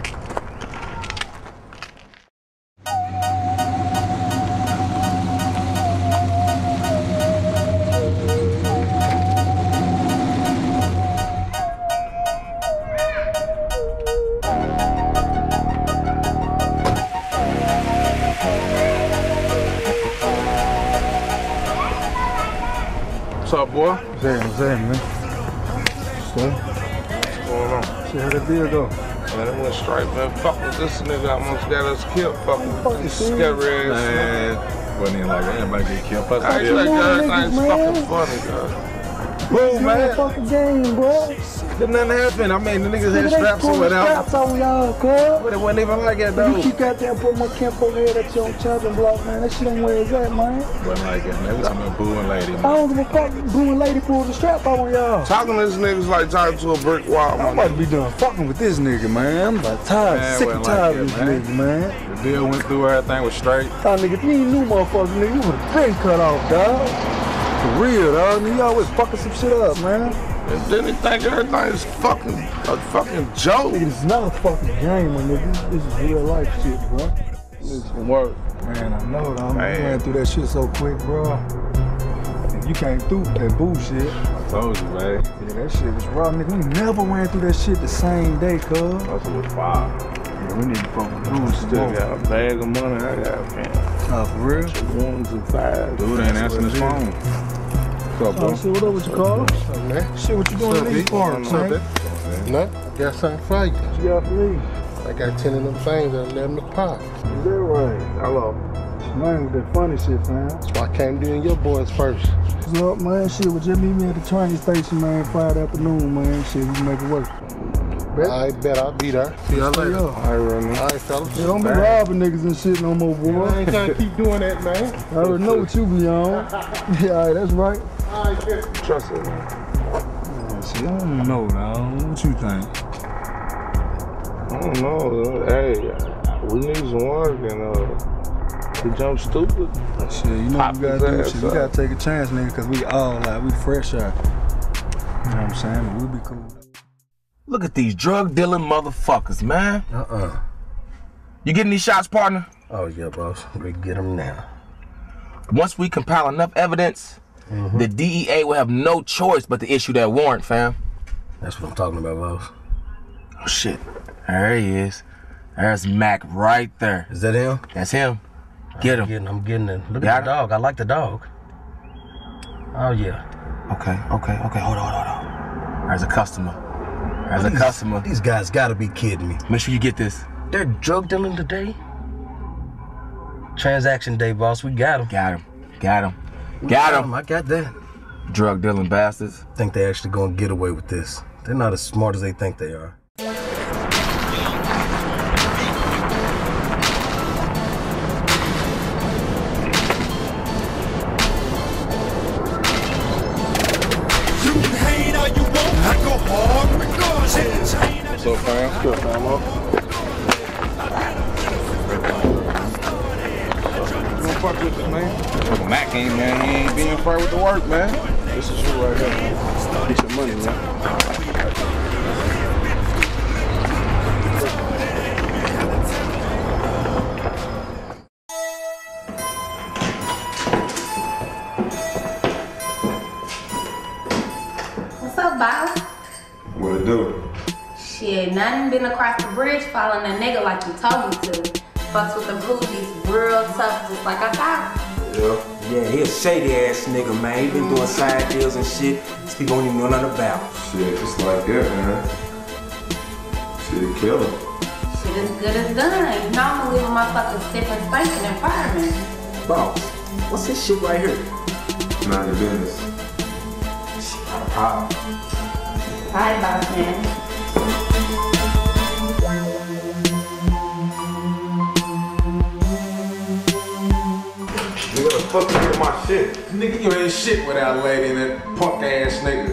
What's up, boy? What's that, what's that, man? What's that? What's going on? Shit, how the deal go? Man, it went straight, man. Fuck with this nigga. I almost got us killed. Fucking fucking scary ass. Man, wasn't even like that. Anybody get killed. Plus, I ain't like everything's fucking funny, guys. Boom, man. Fucking game, bro. Didn't nothing happen. I mean, the niggas had Nigga, straps they or pull whatever. straps on y'all, cuz. But it wasn't even like that, though. You keep out there and put my camp over here that you on chopping block, man. That shit ain't where it's at, man. Wasn't like that, man. We talking about Boo and Lady, man. I don't give a fuck. Boo and Lady pulled the strap out on y'all. Talking to this nigga's like talking to a brick wall, I'm about to be done fucking with this nigga, man. I'm about tired, Man, sick wasn't and tired like of that, this nigga, man. The deal went through, everything was straight. Oh, nigga, if you ain't new motherfucker, nigga, you would've been cut off, dog. For real, dog. Nigga, you always fucking some shit up, man. And then he think everything is fucking a fucking joke. Nigga, this is not a fucking game, my nigga. This is real life shit, bro. This is some work. Man, I know, dog. Man. You ran through that shit so quick, bro. And you came through that bullshit. I told you, man. Yeah, that shit was raw, nigga. We never ran through that shit the same day, cuz. That's what was fire. Yeah, we need to fucking do Still some got a bag of money. I got, man. Oh, for real? One, two, five. Dude ain't answering his phone. What's up, bro? Oh, shit, what up with your car? Man. Shit, what you doing in these parks, man? Nothing. I got something for you. What you got for me? I got ten of them things that let them to pop. Is that right? Hello. Man, with that funny shit, fam. That's why I came to you and your boys first. What's up, man? Shit, well, just meet me at the train station, man, Friday afternoon, man. Shit, we can make it work. Bet? I bet I'll be there. See y'all later. All right, Roman. All right, fellas. Yeah, don't be robbing niggas and shit no more, boy. I ain't trying to keep doing that, man. I already know what you be on. Yeah, all right, that's right. All right, good. Trust it, man. Yeah, shit, I don't know, dog. What you think? I don't know. Hey, we need some work and uh, we jump stupid. Shit, you know what we gotta do? Shit, we gotta take a chance, nigga, cause we all like, we fresh out. You know what I'm saying? But we'll be cool. Look at these drug dealing motherfuckers, man. Uh-uh. You getting these shots, partner? Oh, yeah, boss. We get them now. Once we compile enough evidence, Mm-hmm. the D E A will have no choice but to issue that warrant, fam. That's what I'm talking about, boss. Oh, shit. There he is. There's Mac right there. Is that him? That's him. Get him. I'm getting, I'm getting it. Look Got at the dog. I like the dog. Oh, yeah. Okay, okay, okay. Hold on, hold on, hold on. There's a customer. There's a these, customer. These guys gotta be kidding me. Make sure you get this. They're drug dealing today? Transaction day, boss. We got him. Got him. Got him. Got him. I got that. Drug dealing bastards. Think they actually gonna get away with this. They're not as smart as they think they are. What's up, fam? Good, fam. Up. Don't fuck with this, man. Mac ain't, man. He ain't being fair with the work, man. This is you right here, man. Get your money, man. do? Shit, nothing been across the bridge following a nigga like you told me to. Fucks with the booties, real tough, just like I thought. Yeah. Yeah, he a shady ass nigga, man. He been doing side deals and shit. These people don't even know nothing about. Shit, just like that, man. Shit, kill him. Shit as good as done. You know I'm gonna leave a motherfucker stiff and stinking environment. Boss, what's this shit right here? None of your business. Shit, not a problem. Hi, boss man. Nigga, the fuck you get my shit? Nigga, you ain't shit without a lady and that punk ass nigga.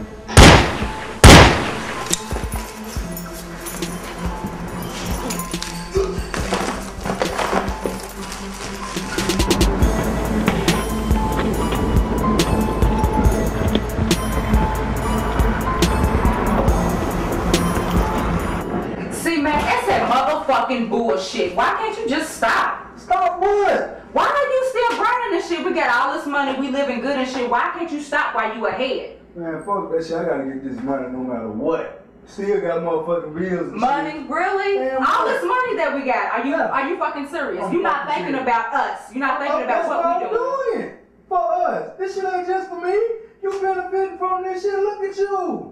See, man, that's that motherfucking bullshit. Why can't you just stop? Stop what? Why are you still burning this shit? We got all this money, we living good and shit. Why can't you stop while you ahead? Man, fuck that shit. I gotta get this money no matter what. Still got motherfucking bills and Money, shit. really? Man, all what? this money that we got. Are you Yeah. are you fucking serious? I'm You're not fucking thinking serious. about us. You're not thinking Oh, about that's what I'm we doing. doing. For us. This shit ain't just for me. You benefiting from this shit. Look at you.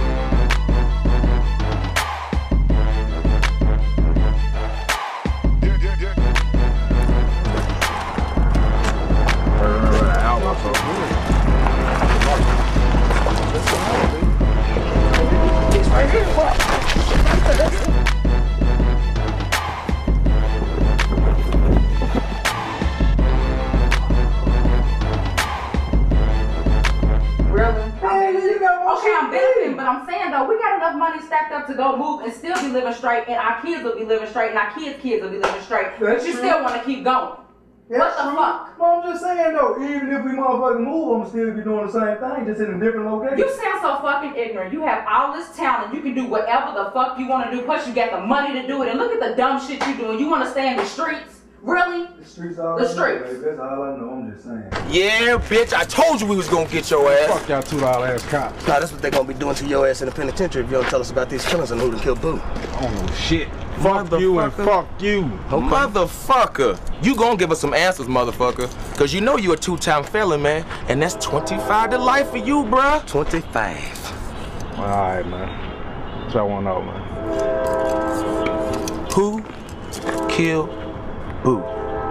Okay, I'm benefiting, but I'm saying though, we got enough money stacked up to go move and still be living straight, and our kids will be living straight, and our kids' kids will be living straight. That's but you true. still want to keep going. That's what the true. fuck? Well, I'm just saying though, even if we motherfucking move, I'm still be doing the same thing, just in a different location. You sound so fucking ignorant. You have all this talent. You can do whatever the fuck you want to do. Plus, you got the money to do it. And look at the dumb shit you doing. You want to stay in the streets? Really? The streets all The I know, streets. baby. That's all I know. I'm just saying. Yeah, bitch, I told you we was gonna get your ass. Fuck y'all two dollar ass cops. Nah, that's what they gonna be doing to your ass in the penitentiary if you don't tell us about these killings and who done killed Boo. I don't know shit. Fuck you and fuck you. Motherfucker, you gonna give us some answers, motherfucker. Cause you know you a two-time felon, man. And that's twenty-five to life for you, bruh. twenty-five. Alright, man. What y'all wanna know, man? Who killed Boo?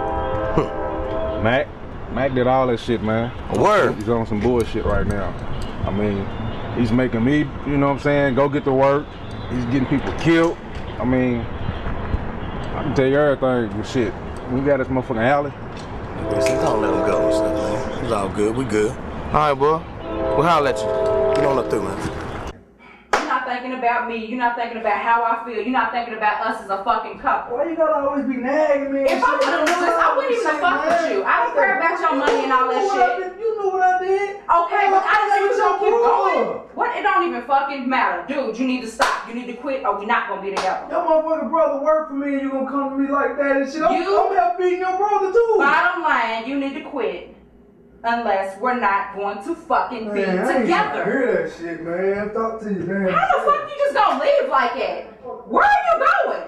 Mac. Mac did all that shit, man. Word. He's on some bullshit right now. I mean, he's making me, you know what I'm saying, go get to work. He's getting people killed. I mean, I can tell you everything, but shit. We got this motherfucking alley. Listen, don't let him go and stuff, man. It's all good. We good. All right, boy. Well, how'll let you? Get on up through, man. You're not thinking about me. You're not thinking about how I feel. You're not thinking about us as a fucking couple. Why you gotta always be nagging me? If I would've knew this, I wouldn't even fuck with you. I don't care about your money and all that shit. You knew what I did. Okay, but I Hey, just want you to keep brother. going. What? It don't even fucking matter. Dude, you need to stop. You need to quit or we're not gonna be together. Your motherfucking brother work for me and you gonna come to me like that and shit. I'm, You- I'm help beating your brother too. Bottom line, you need to quit. Unless we're not going to fucking be Man, I ain't trying to together. hear that shit, man. Talk to you, man. How the fuck you just gonna leave like that? Where are you going?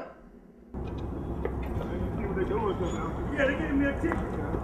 Yeah, they gave me a ticket.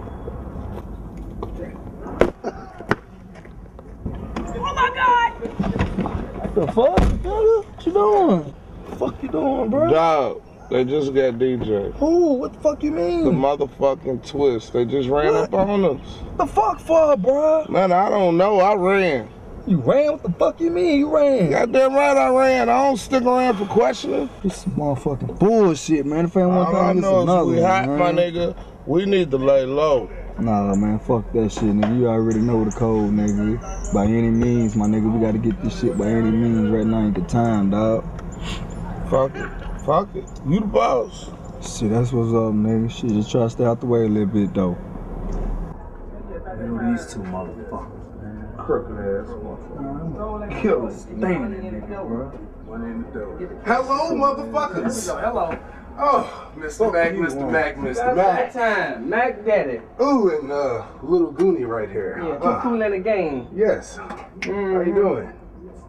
Oh my god! What the fuck, nigga? What you doing? What the fuck you doing, bro? Dog, they just got D J. Who? What the fuck you mean? The motherfucking twist. They just ran What? up on us. The fuck for, bro? Man, I don't know. I ran. You ran? What the fuck you mean you ran? Goddamn right I ran. I don't stick around for questioning. This is motherfucking bullshit, man. If I ain't one All I thing, it's know another is we one, hot, man. my nigga. We need to lay low. Nah, man, fuck that shit, nigga. You already know the code, nigga. By any means, my nigga, we gotta get this shit by any means. Right now ain't the time, dog. Fuck it. Fuck it. You the boss. Shit, that's what's up, nigga. Shit, just try to stay out the way a little bit, though. You know these two motherfuckers, man. Crooked ass motherfuckers. Killer standing, nigga, bro. One in the door. Hello, motherfuckers. Hello. Oh, Mister Mac, Mister Mac, Mister Mac. Time, Mac Daddy. Ooh, and uh, little Goonie right here. Yeah, too Uh, cool in the game. yes. Mm-hmm. How you doing?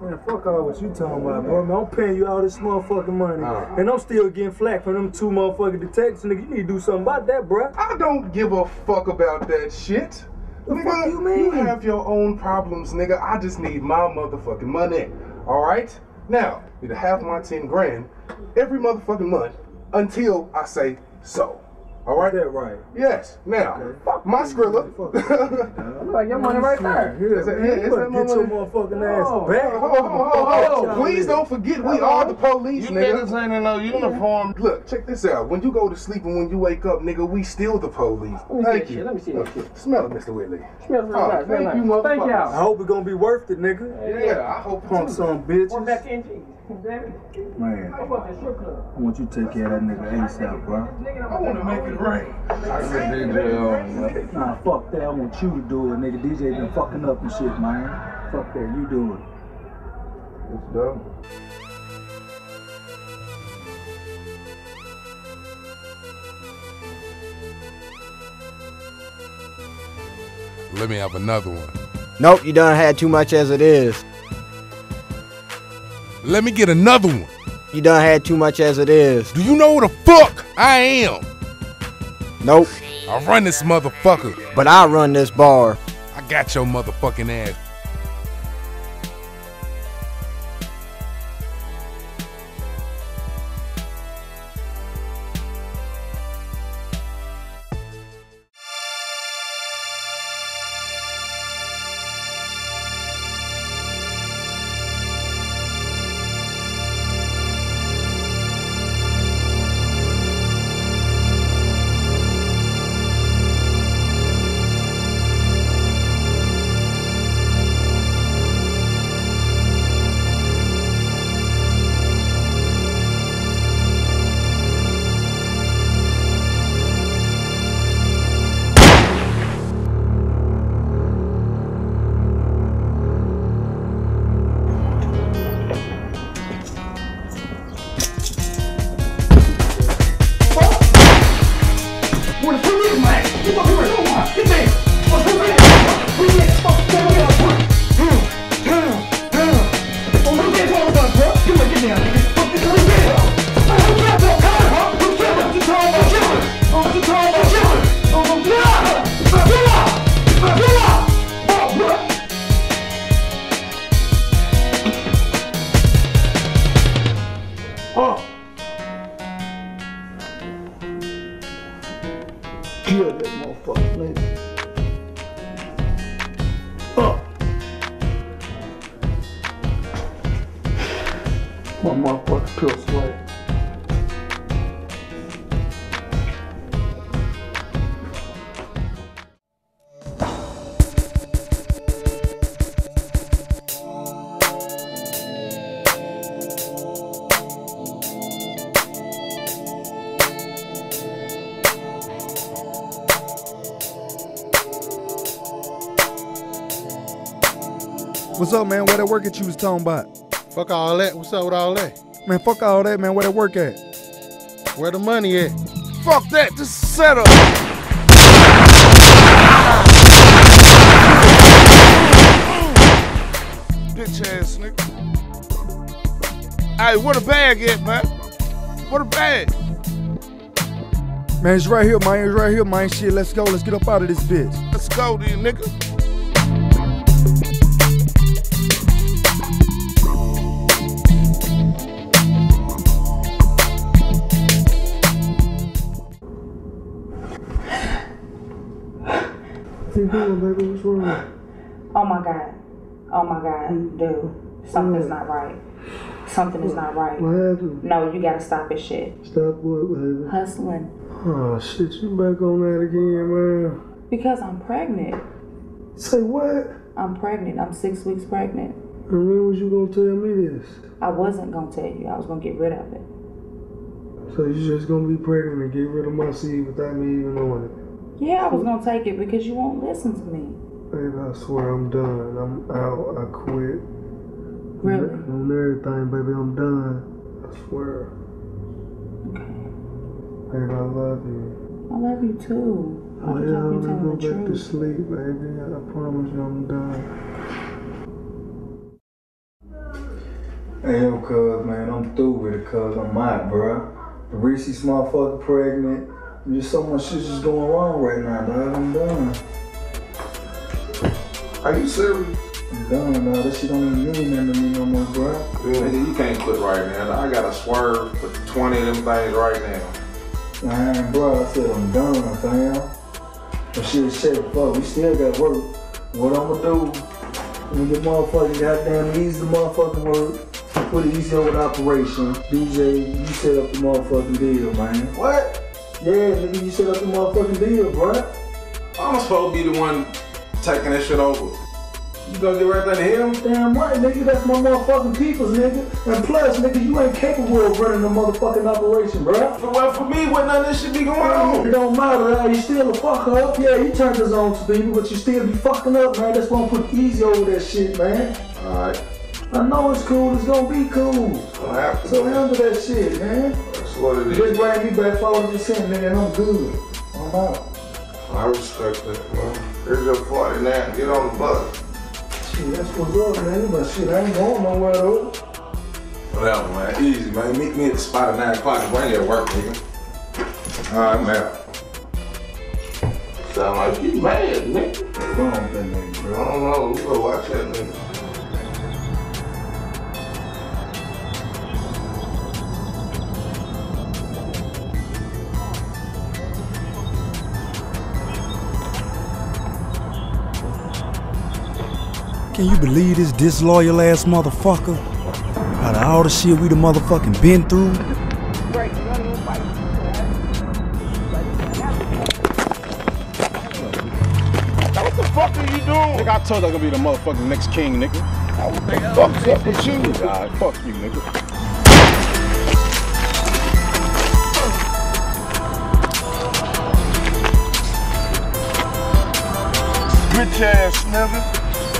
Man, fuck all what you talking about, bro. Man, I'm paying you all this motherfucking money, Uh. and I'm still getting flack from them two motherfucking detectives. Nigga, you need to do something about that, bro. I don't give a fuck about that shit. The nigga, fuck you mean? You have your own problems, nigga. I just need my motherfucking money. Alright? Now, you need to have my ten grand every motherfucking month until I say so. Alright? Is that right? Yes. Now, okay. Fuck my Skrilla. Like your money right there. Yeah, Is that, man, is you that better my get your money? motherfucking ass Oh, back. Hold on, hold on, hold on. Please don't forget we are the police, You nigga. niggas ain't in no uniform. Look, check this out. When you go to sleep and when you wake up, nigga, we still the police. Let me see Thank that you. shit. Let me see that shit. Smell it, Mister Whitley. Smells real Oh, nice. Real thank nice. you, motherfucker. Thank y'all. I hope it's gonna be worth it, nigga. Yeah, I hope Punk too. some bitches. What about ten G? Damn it. Man, I want that strip club. I want you to take care of that nigga ASAP, bro. I want to make it rain. I get D J on, man. Nah, fuck that. I want you to do it, nigga. D J been fucking up and shit, man. Fuck that. You do it. Let's go. Let me have another one. Nope, you done had too much as it is. Let me get another one. You done had too much as it is. Do you know who the fuck I am? Nope. I run this motherfucker. But I run this bar. I got your motherfucking ass. Kill that motherfucker, nigga. Up. My motherfucker pure sweat. What's up, man? Where that work at you was talking about? Fuck all that. What's up with all that? Man, fuck all that, man. Where that work at? Where the money at? Fuck that. Just set up. Bitch ass nigga. Hey, where the bag at, man? Where the bag? Man, it's right here, man. It's right here, man. Shit, let's go. Let's get up out of this bitch. Let's go, then, nigga. What you doing, baby? What's wrong? Oh my God. Oh my God, dude. Something's not right. Something is not right. What happened? No, you gotta stop this shit. Stop what, baby? Hustling. Oh, shit, you back on that again, man. Because I'm pregnant. Say what? I'm pregnant. I'm six weeks pregnant. And when was you gonna tell me this? I wasn't gonna tell you. I was gonna get rid of it. So you just gonna be pregnant and get rid of my seed without me even knowing it? Yeah, I was gonna take it because you won't listen to me. Baby, I swear I'm done. I'm out. I quit. Really? On everything, baby, I'm done. I swear. Okay. Baby, I love you. I love you too. I Oh, just yeah, hope I'm you gonna tell go me the back to truth. sleep, baby. I promise you I'm done. Hey, yo, cuz, man, I'm through with it, cuz. I'm out, bro. The Reese's motherfucker pregnant. There's so much shit just going wrong right now, dog. I'm done. Are you serious? I'm done, dog. That shit don't even mean nothing to me no more, bro. Yeah, nigga, you can't quit right now. I gotta swerve for twenty of them things right now. Man, bro, I said I'm done, fam. But shit, shit, fuck, we still got work. What I'ma do? When the motherfucking goddamn ease the motherfucking work. Put it easy with operation. D J, you set up the motherfucking deal, man. What? Yeah, nigga, you set up the motherfucking deal, bro. I'm supposed to be the one taking that shit over. You gonna give everything to him? Damn right, nigga, that's my motherfucking peoples, nigga. And plus, nigga, you ain't capable of running a motherfucking operation, bro. Well, for me, what none of this shit be going on? It don't matter, man. You still a fuck up. Yeah, you turned us on to people, but you still be fucking up, man. That's why I'm putting easy over that shit, man. Alright. I know it's cool, it's gonna be cool. It's gonna happen. So handle that shit, man. That's what it is. Just bring me back forty percent, nigga, and I'm good. I'm out. I respect that, bro. Here's your forty now. Get on the bus. Shit, that's what's up, man. But shit, I ain't going nowhere, though. Whatever, man. Easy, man. Meet me at the spot at nine o'clock when I ain't at work, nigga. Alright, man. Sound like you mad, nigga. What's wrong with that nigga, bro? I don't know. We gotta watch that nigga. Can you believe this disloyal ass motherfucker? Out of all the shit we the motherfucking been through? What the fuck are you doing? Nigga, I told you I'm gonna be the motherfucking next king, nigga. What the fuck's up with you? God, fuck you, nigga. Bitch ass nigga.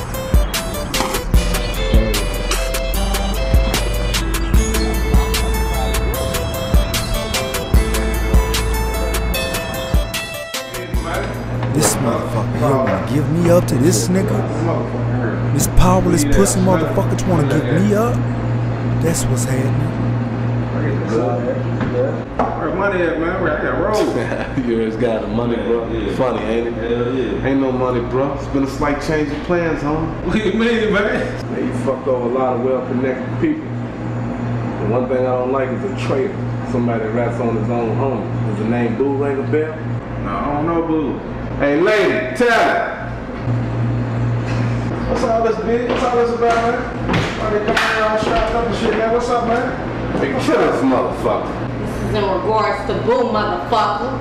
This motherfucker, you wanna give me up to this nigga? This powerless pussy motherfucker you wanna give me up? That's what's happening. Where money at, man? Where I got rolled. You always got the money, bro. Yeah. Funny, ain't it? Hell yeah. Ain't no money, bro. It's been a slight change of plans, homie. What do you mean, man? Man, you fucked over a lot of well-connected people. And one thing I don't like is a traitor. Somebody that rats on his own homie. Does the name Boo ring a bell? No, I don't know Boo. Hey, lady, tell her. What's all this, bitch? What's all this about, man? Why they coming around strapped up and shit, man? What's up, man? Hey, kill this motherfucker. This is in regards to Boo, motherfucker.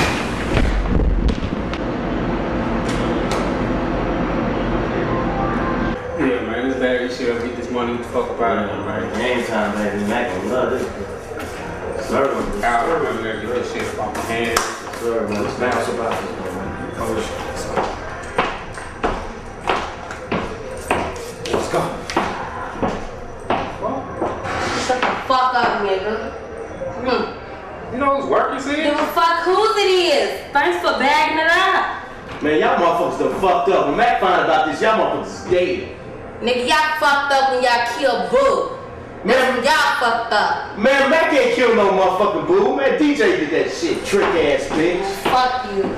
Yeah, man, this Larry shit. Get this money, get the fuck up out of here, man. Game time, baby. Mac gonna love this. Serve him. Out of here, get this shit off my hands. Serve him. Let's bounce about this, man. Let's go. Shut the fuck up, nigga. Hmm. You know who's working, see? Give a fuck whose it is. Thanks for bagging it up. Man, y'all motherfuckers done fucked up. When Mac find about this, y'all motherfuckers is dead. Nigga, y'all fucked up when y'all killed Boo. That's when y'all fucked up. Man, Mac ain't kill no motherfucking Boo. Man, D J did that shit, trick ass bitch. Fuck you.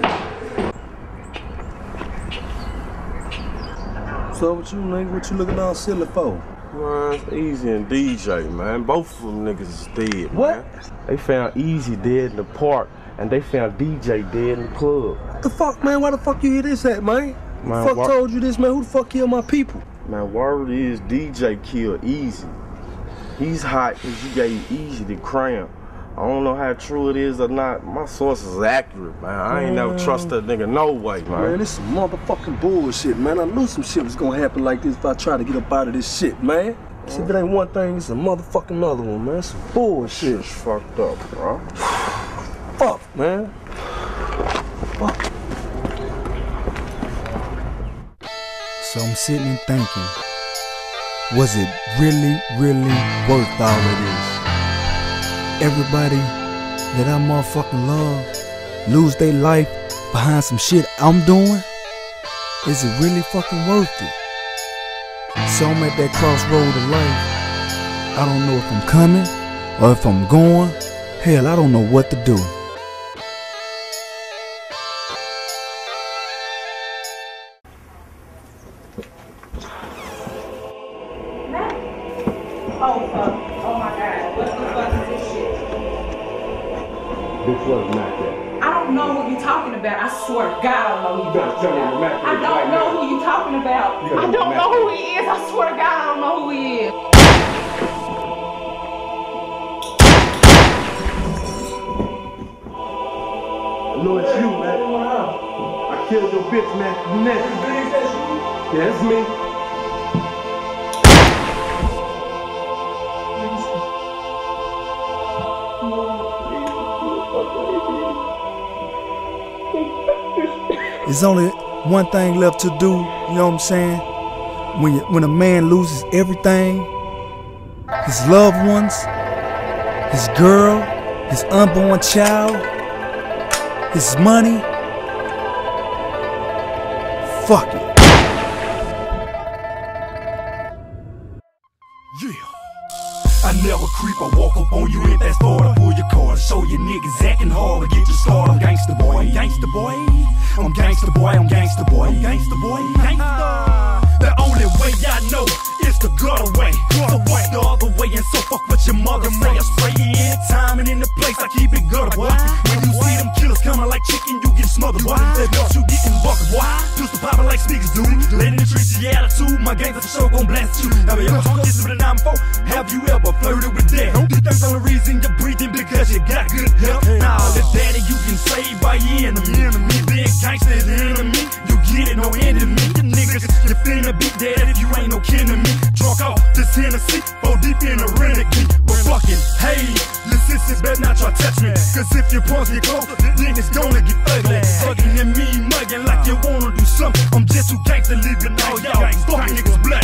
So what you nigga, what you looking all silly for? Man, it's Easy and D J, man. Both of them niggas is dead, what? Man. They found Easy dead in the park, and they found D J dead in the club. What the fuck, man? Why the fuck you hear this at, man? Who Man, the fuck why- told you this, man? Who the fuck killed my people? Man, word is D J killed Easy. He's hot because you gave Easy the crown. I don't know how true it is or not. My source is accurate, man. I ain't never trust that nigga no way, man. Man, this is some motherfucking bullshit, man. I knew some shit was gonna happen like this if I tried to get up out of this shit, man. See, if it ain't one thing, it's a motherfucking other one, man. Some bullshit. It's fucked up, bro. Fuck, man. Fuck. So I'm sitting and thinking, was it really, really worth all of this? Everybody that I motherfucking love lose their life behind some shit I'm doing? Is it really fucking worth it? So I'm at that crossroad of life, I don't know if I'm coming or if I'm going. Hell, I don't know what to do. Oh, fuck. Oh my God. What the fuck is this shit? Bitch, what is Mac at? I don't know who you talking about. I swear to God, I don't know who you better talking tell me about. who Mac I is don't right know now. who you talking about. You gotta I know don't Mac know who is. he is. I swear to God, I don't know who he is. I know it's you, man. I killed your bitch, man. You next. Yeah, it's me. There's only one thing left to do, you know what I'm saying? When you, when a man loses everything, his loved ones, his girl, his unborn child, his money, fuck it. I never creep, I walk up on you if that's for to pull your card. Show you niggas acting hard to get you started. I'm gangsta boy, gangsta boy. I'm gangsta boy, I'm gangsta boy, gangsta boy, gangsta. The only way I know is the gutter way. So what's the other way? And so fuck what your mother say. I spray you in time and in the place, I keep it gutter boy. When you see them killers coming like chicken, you get smothered boy. That got you getting bucket boy. Pistol popping like speakers do. Letting the treat your attitude, my gangsta for sure gon' blast you. Have you ever talked this with a nine four? Have you ever flirted with that? You think the only reason you're breathing because you got good health? Nah, the daddy you can save by your enemy. Me being gangsta is the enemy. You get it, no enemy. You niggas, you finna be dead if you ain't no kin to me. Drunk off this Hennessy, four deep in a renegade. But fucking, hey, your sisters better not try to touch me. Cause if your pawns get close, then it's gonna get ugly. Hugging and me mugging like you wanna do something. I'm just too gangsta leaving all y'all fuck niggas black.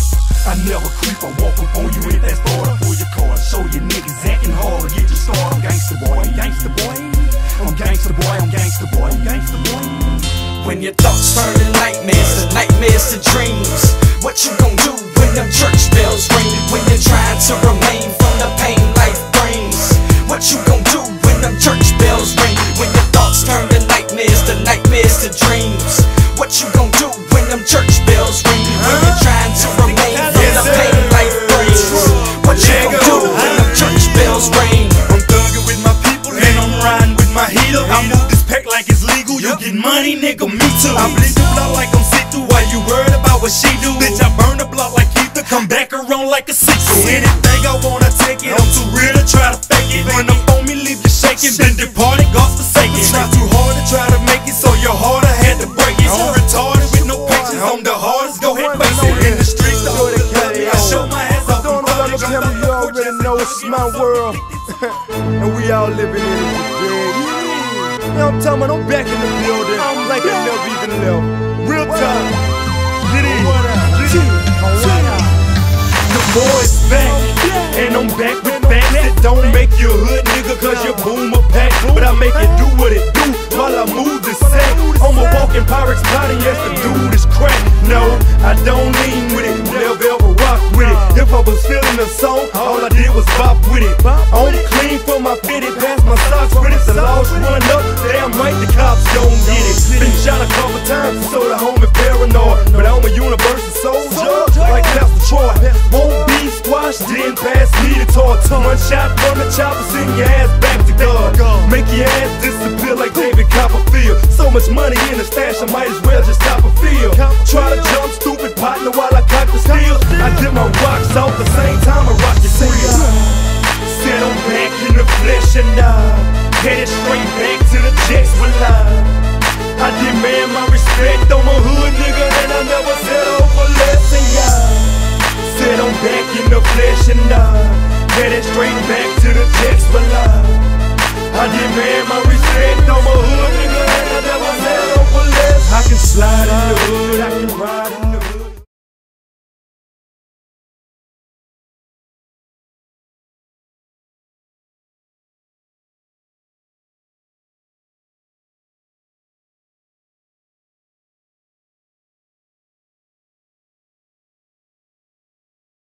I never creep, I walk up on you if that's for to pull your card. Show you niggas acting hard to get you started. I'm gangsta boy, gangsta boy. I'm gangsta boy, I'm gangsta boy, I'm gangsta boy. When your thoughts turn to nightmares, to nightmares to dreams, what you gon' do when them church bells ring? When you're trying to remain from the pain life brings, what you gon' do when them church bells ring? When your thoughts turn to nightmares, to nightmares to dreams, what you gon' do when them church bells ring? When you're trying to remain from the pain life brings, what you gon' do when them church bells ring? I'm thugging with my people and I'm riding with my heater. I move this pack like it's legal. You get money, nigga, me too. I bleed the block like I'm sick too. Why you worried about what she do? Bitch, I burn the block like ether. Come back around like a six. Anything I wanna take it. I'm too real to try to fake it. When up on me, leave you shaking. Then departed, God's forsaken. Try too hard to try to make it, so your heart I had to break it. I'm retarded with no patience. I'm the hardest. Go ahead, face it. In the streets, the whole love me. I show my ass off. Don't nobody tell me you already know this is my world. And we all living in it today. You know what I'm talking about? I'm back in the building. I'm like I never even left. Real time. Get in. Get in. The boy's back, and I'm back with facts that don't make you a hood nigga cause you boom a pack. But I make it do what it do while I move the sack. I'm a walking Pyrex body, yes the dude is crack. No, I don't lean with it, never ever rock with it. If I was feeling the song, all I did was bop with it. I'm clean for my fitted, pass my socks with it. The laws run up, damn right the cops don't get it. Been shot a couple times, so the homie paranoid. But I'm a universal soldier, like Pastor Troy. Won't be squashed, then pass me the torch. One shot from the chopper, send your ass back to God. Make your ass disappear like David Copperfield. So much money in the stash, I might as well just stop a field. Try to jump stupid partner while I cock the steel. I did my rocks off the same time I rock your steel. Said I'm back in the flesh and I headed straight back to the jets with live. I demand my respect, I'm a hood nigga and I never settle for less than y'all. Said I'm back in the flesh and I headed straight back to the jets with live. I demand my respect, I'm a hood nigga and I never